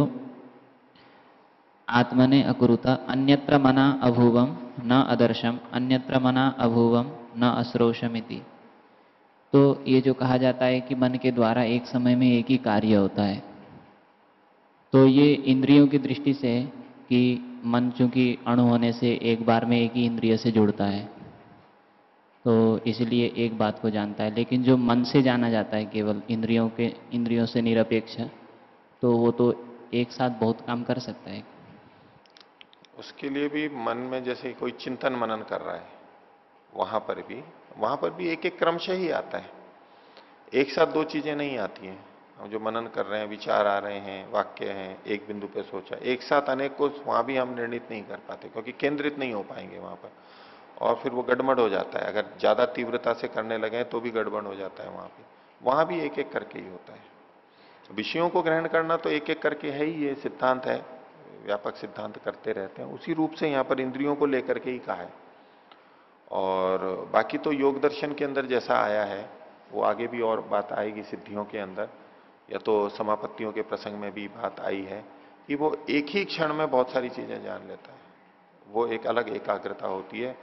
आत्मने अकुरुता अन्यत्र मना अभुवम न अदर्शम अन्यत्र मना अभुवम न अश्रोषमिति, तो ये जो कहा जाता है कि मन के द्वारा एक समय में एक ही कार्य होता है, तो ये इंद्रियों की दृष्टि से कि मन चूंकि अणु होने से एक बार में एक ही इंद्रिय से जुड़ता है, तो इसलिए एक बात को जानता है। लेकिन जो मन से जाना जाता है केवल इंद्रियों से निरपेक्ष, तो वो तो एक साथ बहुत काम कर सकता है।
उसके लिए भी मन में जैसे कोई चिंतन मनन कर रहा है, वहां पर भी एक एक क्रमशः ही आता है, एक साथ 2 चीजें नहीं आती हैं। हम जो मनन कर रहे हैं, विचार आ रहे हैं, वाक्य हैं, एक बिंदु पे सोचा, एक साथ अनेक को वहां भी हम निर्णित नहीं कर पाते, क्योंकि केंद्रित नहीं हो पाएंगे वहां पर, और फिर वो गड़बड़ हो जाता है। अगर ज्यादा तीव्रता से करने लगे तो भी गड़बड़ हो जाता है वहां पे। वहां भी एक एक करके ही होता है। विषयों को ग्रहण करना तो एक एक करके है ही, ये सिद्धांत है, व्यापक सिद्धांत करते रहते हैं, उसी रूप से यहां पर इंद्रियों को लेकर के ही कहा है। और बाकी तो योग दर्शन के अंदर जैसा आया है वो आगे भी और बात आएगी सिद्धियों के अंदर, या तो समापत्तियों के प्रसंग में भी बात आई है कि वो एक ही क्षण में बहुत सारी चीजें जान लेता है। वो एक अलग एकाग्रता होती है,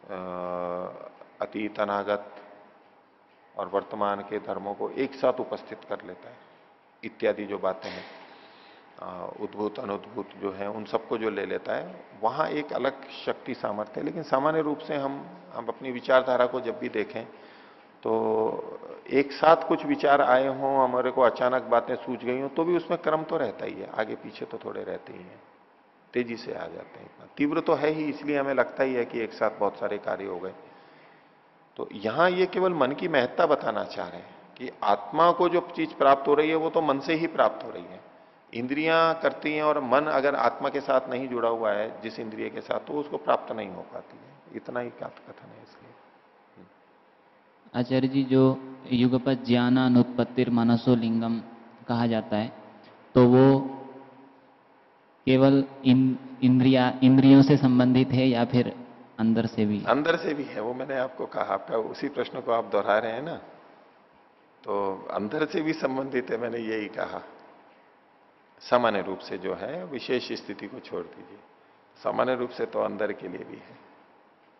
अतीत, अनागत और वर्तमान के धर्मों को एक साथ उपस्थित कर लेता है, इत्यादि जो बातें हैं, उद्भूत अनुद्भूत जो है उन सबको जो ले लेता है, वहां एक अलग शक्ति सामर्थ्य है। लेकिन सामान्य रूप से हम अपनी विचारधारा को जब भी देखें तो एक साथ कुछ विचार आए हों, हमारे को अचानक बातें सूझ गई हों, तो भी उसमें क्रम तो रहता ही है, आगे पीछे तो थोड़े रहते ही हैं, तेजी से आ जाते हैं। इतना तीव्र तो है ही, इसलिए हमें लगता ही है कि एक साथ बहुत सारे कार्य हो गए। तो यहां ये केवल मन की महत्ता बताना चाह रहे हैं कि आत्मा को जो चीज प्राप्त हो रही है वो तो मन से ही प्राप्त हो रही है। इंद्रियां करती हैं और मन अगर आत्मा के साथ नहीं जुड़ा हुआ है जिस इंद्रिय के साथ, तो उसको प्राप्त नहीं हो पाती है। इतना ही कथन है इसलिए।
आचार्य जी, जो युगपत ज्ञानानुत्पत्तिर मनसो लिंगम कहा जाता है, तो वो केवल इंद्रियों से संबंधित है या फिर अंदर से भी?
अंदर से भी है, वो मैंने आपको कहा, आपका उसी प्रश्न को आप दोहरा रहे हैं ना, तो अंदर से भी संबंधित है, मैंने यही कहा। सामान्य रूप से जो है, विशेष स्थिति को छोड़ दीजिए, सामान्य रूप से तो अंदर के लिए भी है।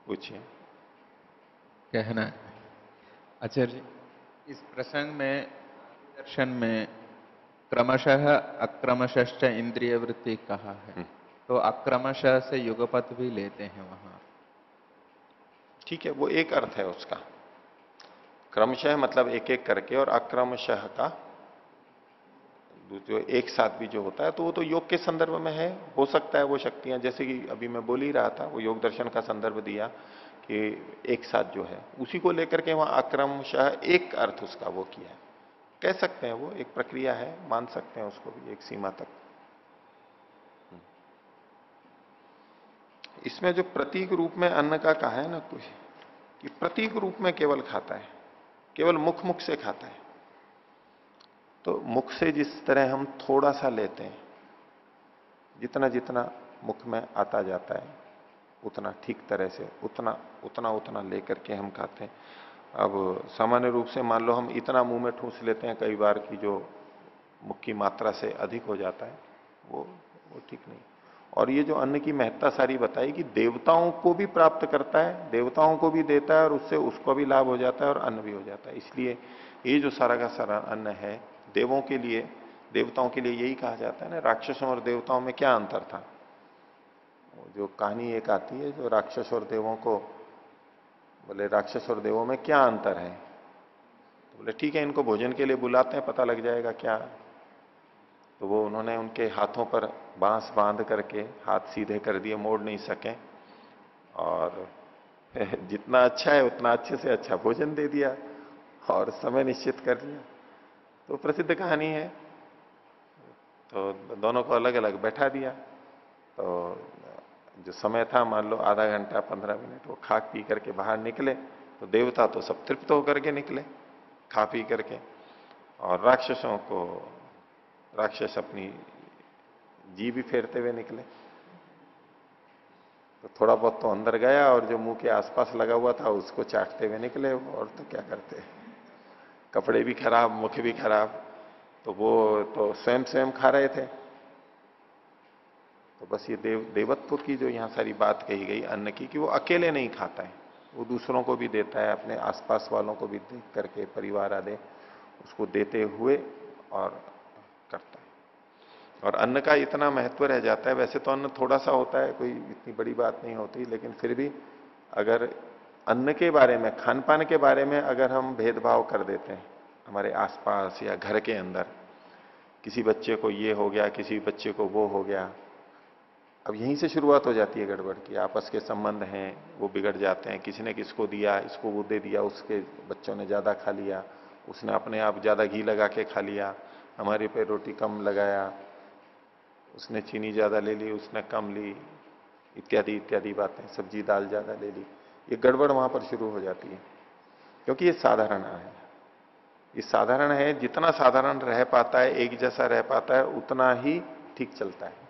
पूछिए।
कहना है आचार्य जी, इस प्रसंग में दर्शन में क्रमशः अक्रमशश्च इंद्रिय वृत्ति कहा है, तो अक्रमशः से युगपत भी लेते हैं वहां।
ठीक है, वो एक अर्थ है उसका। क्रमशः मतलब एक एक करके, और अक्रमशः का जो एक साथ भी जो होता है, तो वो तो योग के संदर्भ में है। हो सकता है वो शक्तियां, जैसे कि अभी मैं बोल ही रहा था, वो योग दर्शन का संदर्भ दिया कि एक साथ जो है, उसी को लेकर के वहां अक्रमशः एक अर्थ उसका वो किया है। कह सकते हैं, वो एक प्रक्रिया है, मान सकते हैं उसको भी एक सीमा तक। इसमें जो प्रतीक रूप में अन्न का कहा है ना कुछ, कि प्रतीक रूप में केवल खाता है, केवल मुख मुख से खाता है। तो मुख से जिस तरह हम थोड़ा सा लेते हैं, जितना जितना मुख में आता जाता है उतना ठीक तरह से उतना उतना उतना लेकर के हम खाते हैं। अब सामान्य रूप से मान लो हम इतना मुंह में ठूस लेते हैं कई बार की, जो मुख की मात्रा से अधिक हो जाता है, वो ठीक नहीं। और ये जो अन्न की महत्ता सारी बताई कि देवताओं को भी प्राप्त करता है, देवताओं को भी देता है, और उससे उसको भी लाभ हो जाता है और अन्न भी हो जाता है। इसलिए ये जो सारा का सारा अन्न है देवों के लिए, देवताओं के लिए, यही कहा जाता है ना, राक्षसों और देवताओं में क्या अंतर था। जो कहानी एक आती है, जो राक्षस और देवों को बोले, राक्षस और देवों में क्या अंतर है, तो बोले ठीक है, इनको भोजन के लिए बुलाते हैं, पता लग जाएगा क्या। तो वो उन्होंने उनके हाथों पर बांस बांध करके हाथ सीधे कर दिए, मोड़ नहीं सके, और जितना अच्छा है उतना अच्छे से अच्छा भोजन दे दिया और समय निश्चित कर दिया। तो प्रसिद्ध कहानी है। तो दोनों को अलग अलग बैठा दिया, तो जो समय था मान लो आधा घंटा 15 मिनट, वो खा पी करके बाहर निकले, तो देवता तो सब तृप्त होकर के निकले खा पी करके, और राक्षसों को, राक्षस अपनी जी भी फेरते हुए निकले। तो थोड़ा बहुत तो अंदर गया, और जो मुंह के आसपास लगा हुआ था उसको चाटते हुए निकले। और तो क्या करते, कपड़े भी खराब, मुख भी खराब, तो वो तो स्वयं स्वयं खा रहे थे। तो बस ये देवत्व की जो यहां सारी बात कही गई अन्न की, कि वो अकेले नहीं खाता है, वो दूसरों को भी देता है, अपने आसपास वालों को भी देख करके, परिवार आदि उसको देते हुए और करता है। और अन्न का इतना महत्व रह जाता है। वैसे तो अन्न थोड़ा सा होता है, कोई इतनी बड़ी बात नहीं होती, लेकिन फिर भी अगर अन्न के बारे में, खान पान के बारे में अगर हम भेदभाव कर देते हैं हमारे आसपास या घर के अंदर, किसी बच्चे को ये हो गया, किसी बच्चे को वो हो गया, अब यहीं से शुरुआत हो जाती है गड़बड़ की। आपस के संबंध हैं वो बिगड़ जाते हैं। किसी ने किसको दिया, इसको वो दे दिया, उसके बच्चों ने ज्यादा खा लिया, उसने अपने आप ज्यादा घी लगा के खा लिया, हमारे पे रोटी कम लगाया, उसने चीनी ज्यादा ले ली, उसने कम ली, इत्यादि इत्यादि बातें, सब्जी दाल ज्यादा ले ली। ये गड़बड़ वहां पर शुरू हो जाती है, क्योंकि ये साधारण है। ये साधारण है, जितना साधारण रह पाता है, एक जैसा रह पाता है, उतना ही ठीक चलता है।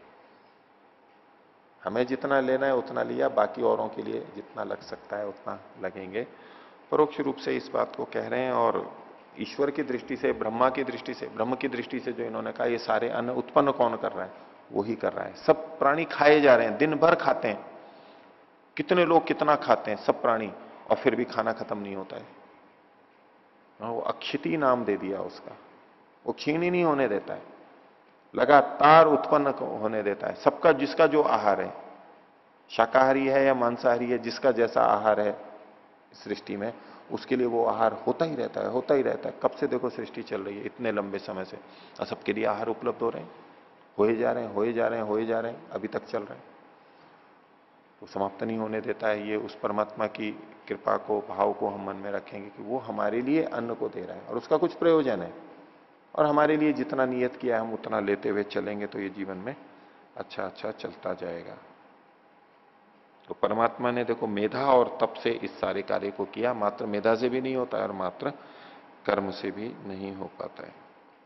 हमें जितना लेना है उतना लिया, बाकी औरों के लिए जितना लग सकता है उतना लगेंगे। परोक्ष रूप से इस बात को कह रहे हैं। और ईश्वर की दृष्टि से, ब्रह्मा की दृष्टि से, ब्रह्म की दृष्टि से जो इन्होंने कहा, ये सारे अन्न उत्पन्न कौन कर रहा है, वही कर रहा है। सब प्राणी खाए जा रहे हैं, दिन भर खाते हैं, कितने लोग कितना खाते हैं, सब प्राणी, और फिर भी खाना खत्म नहीं होता है। वो अक्षिति नाम दे दिया उसका, वो क्षीण ही नहीं होने देता है, लगातार उत्पन्न होने देता है। सबका जिसका जो आहार है, शाकाहारी है या मांसाहारी है, जिसका जैसा आहार है सृष्टि में, उसके लिए वो आहार होता ही रहता है, होता ही रहता है। कब से देखो सृष्टि चल रही है, इतने लंबे समय से, और सबके लिए आहार उपलब्ध हो रहे हैं, होए जा रहे हैं, होए जा रहे हैं, होए जा रहे हैं, अभी तक चल रहे हैं। तो समाप्त नहीं होने देता है। ये उस परमात्मा की कृपा को, भाव को हम मन में रखेंगे कि वो हमारे लिए अन्न को दे रहा है और उसका कुछ प्रयोजन है, और हमारे लिए जितना नियत किया है हम उतना लेते हुए चलेंगे, तो ये जीवन में अच्छा अच्छा चलता जाएगा। तो परमात्मा ने देखो मेधा और तप से इस सारे कार्य को किया। मात्र मेधा से भी नहीं होता है और मात्र कर्म से भी नहीं हो पाता है।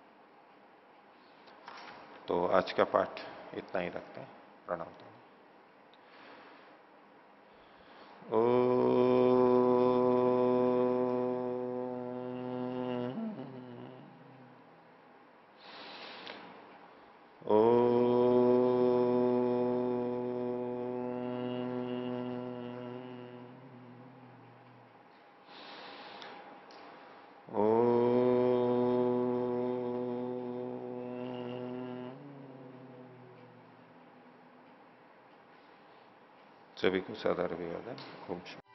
तो आज का पाठ इतना ही रखते हैं। प्रणाम। सभी को सादर अभिवादन। ओम शांति।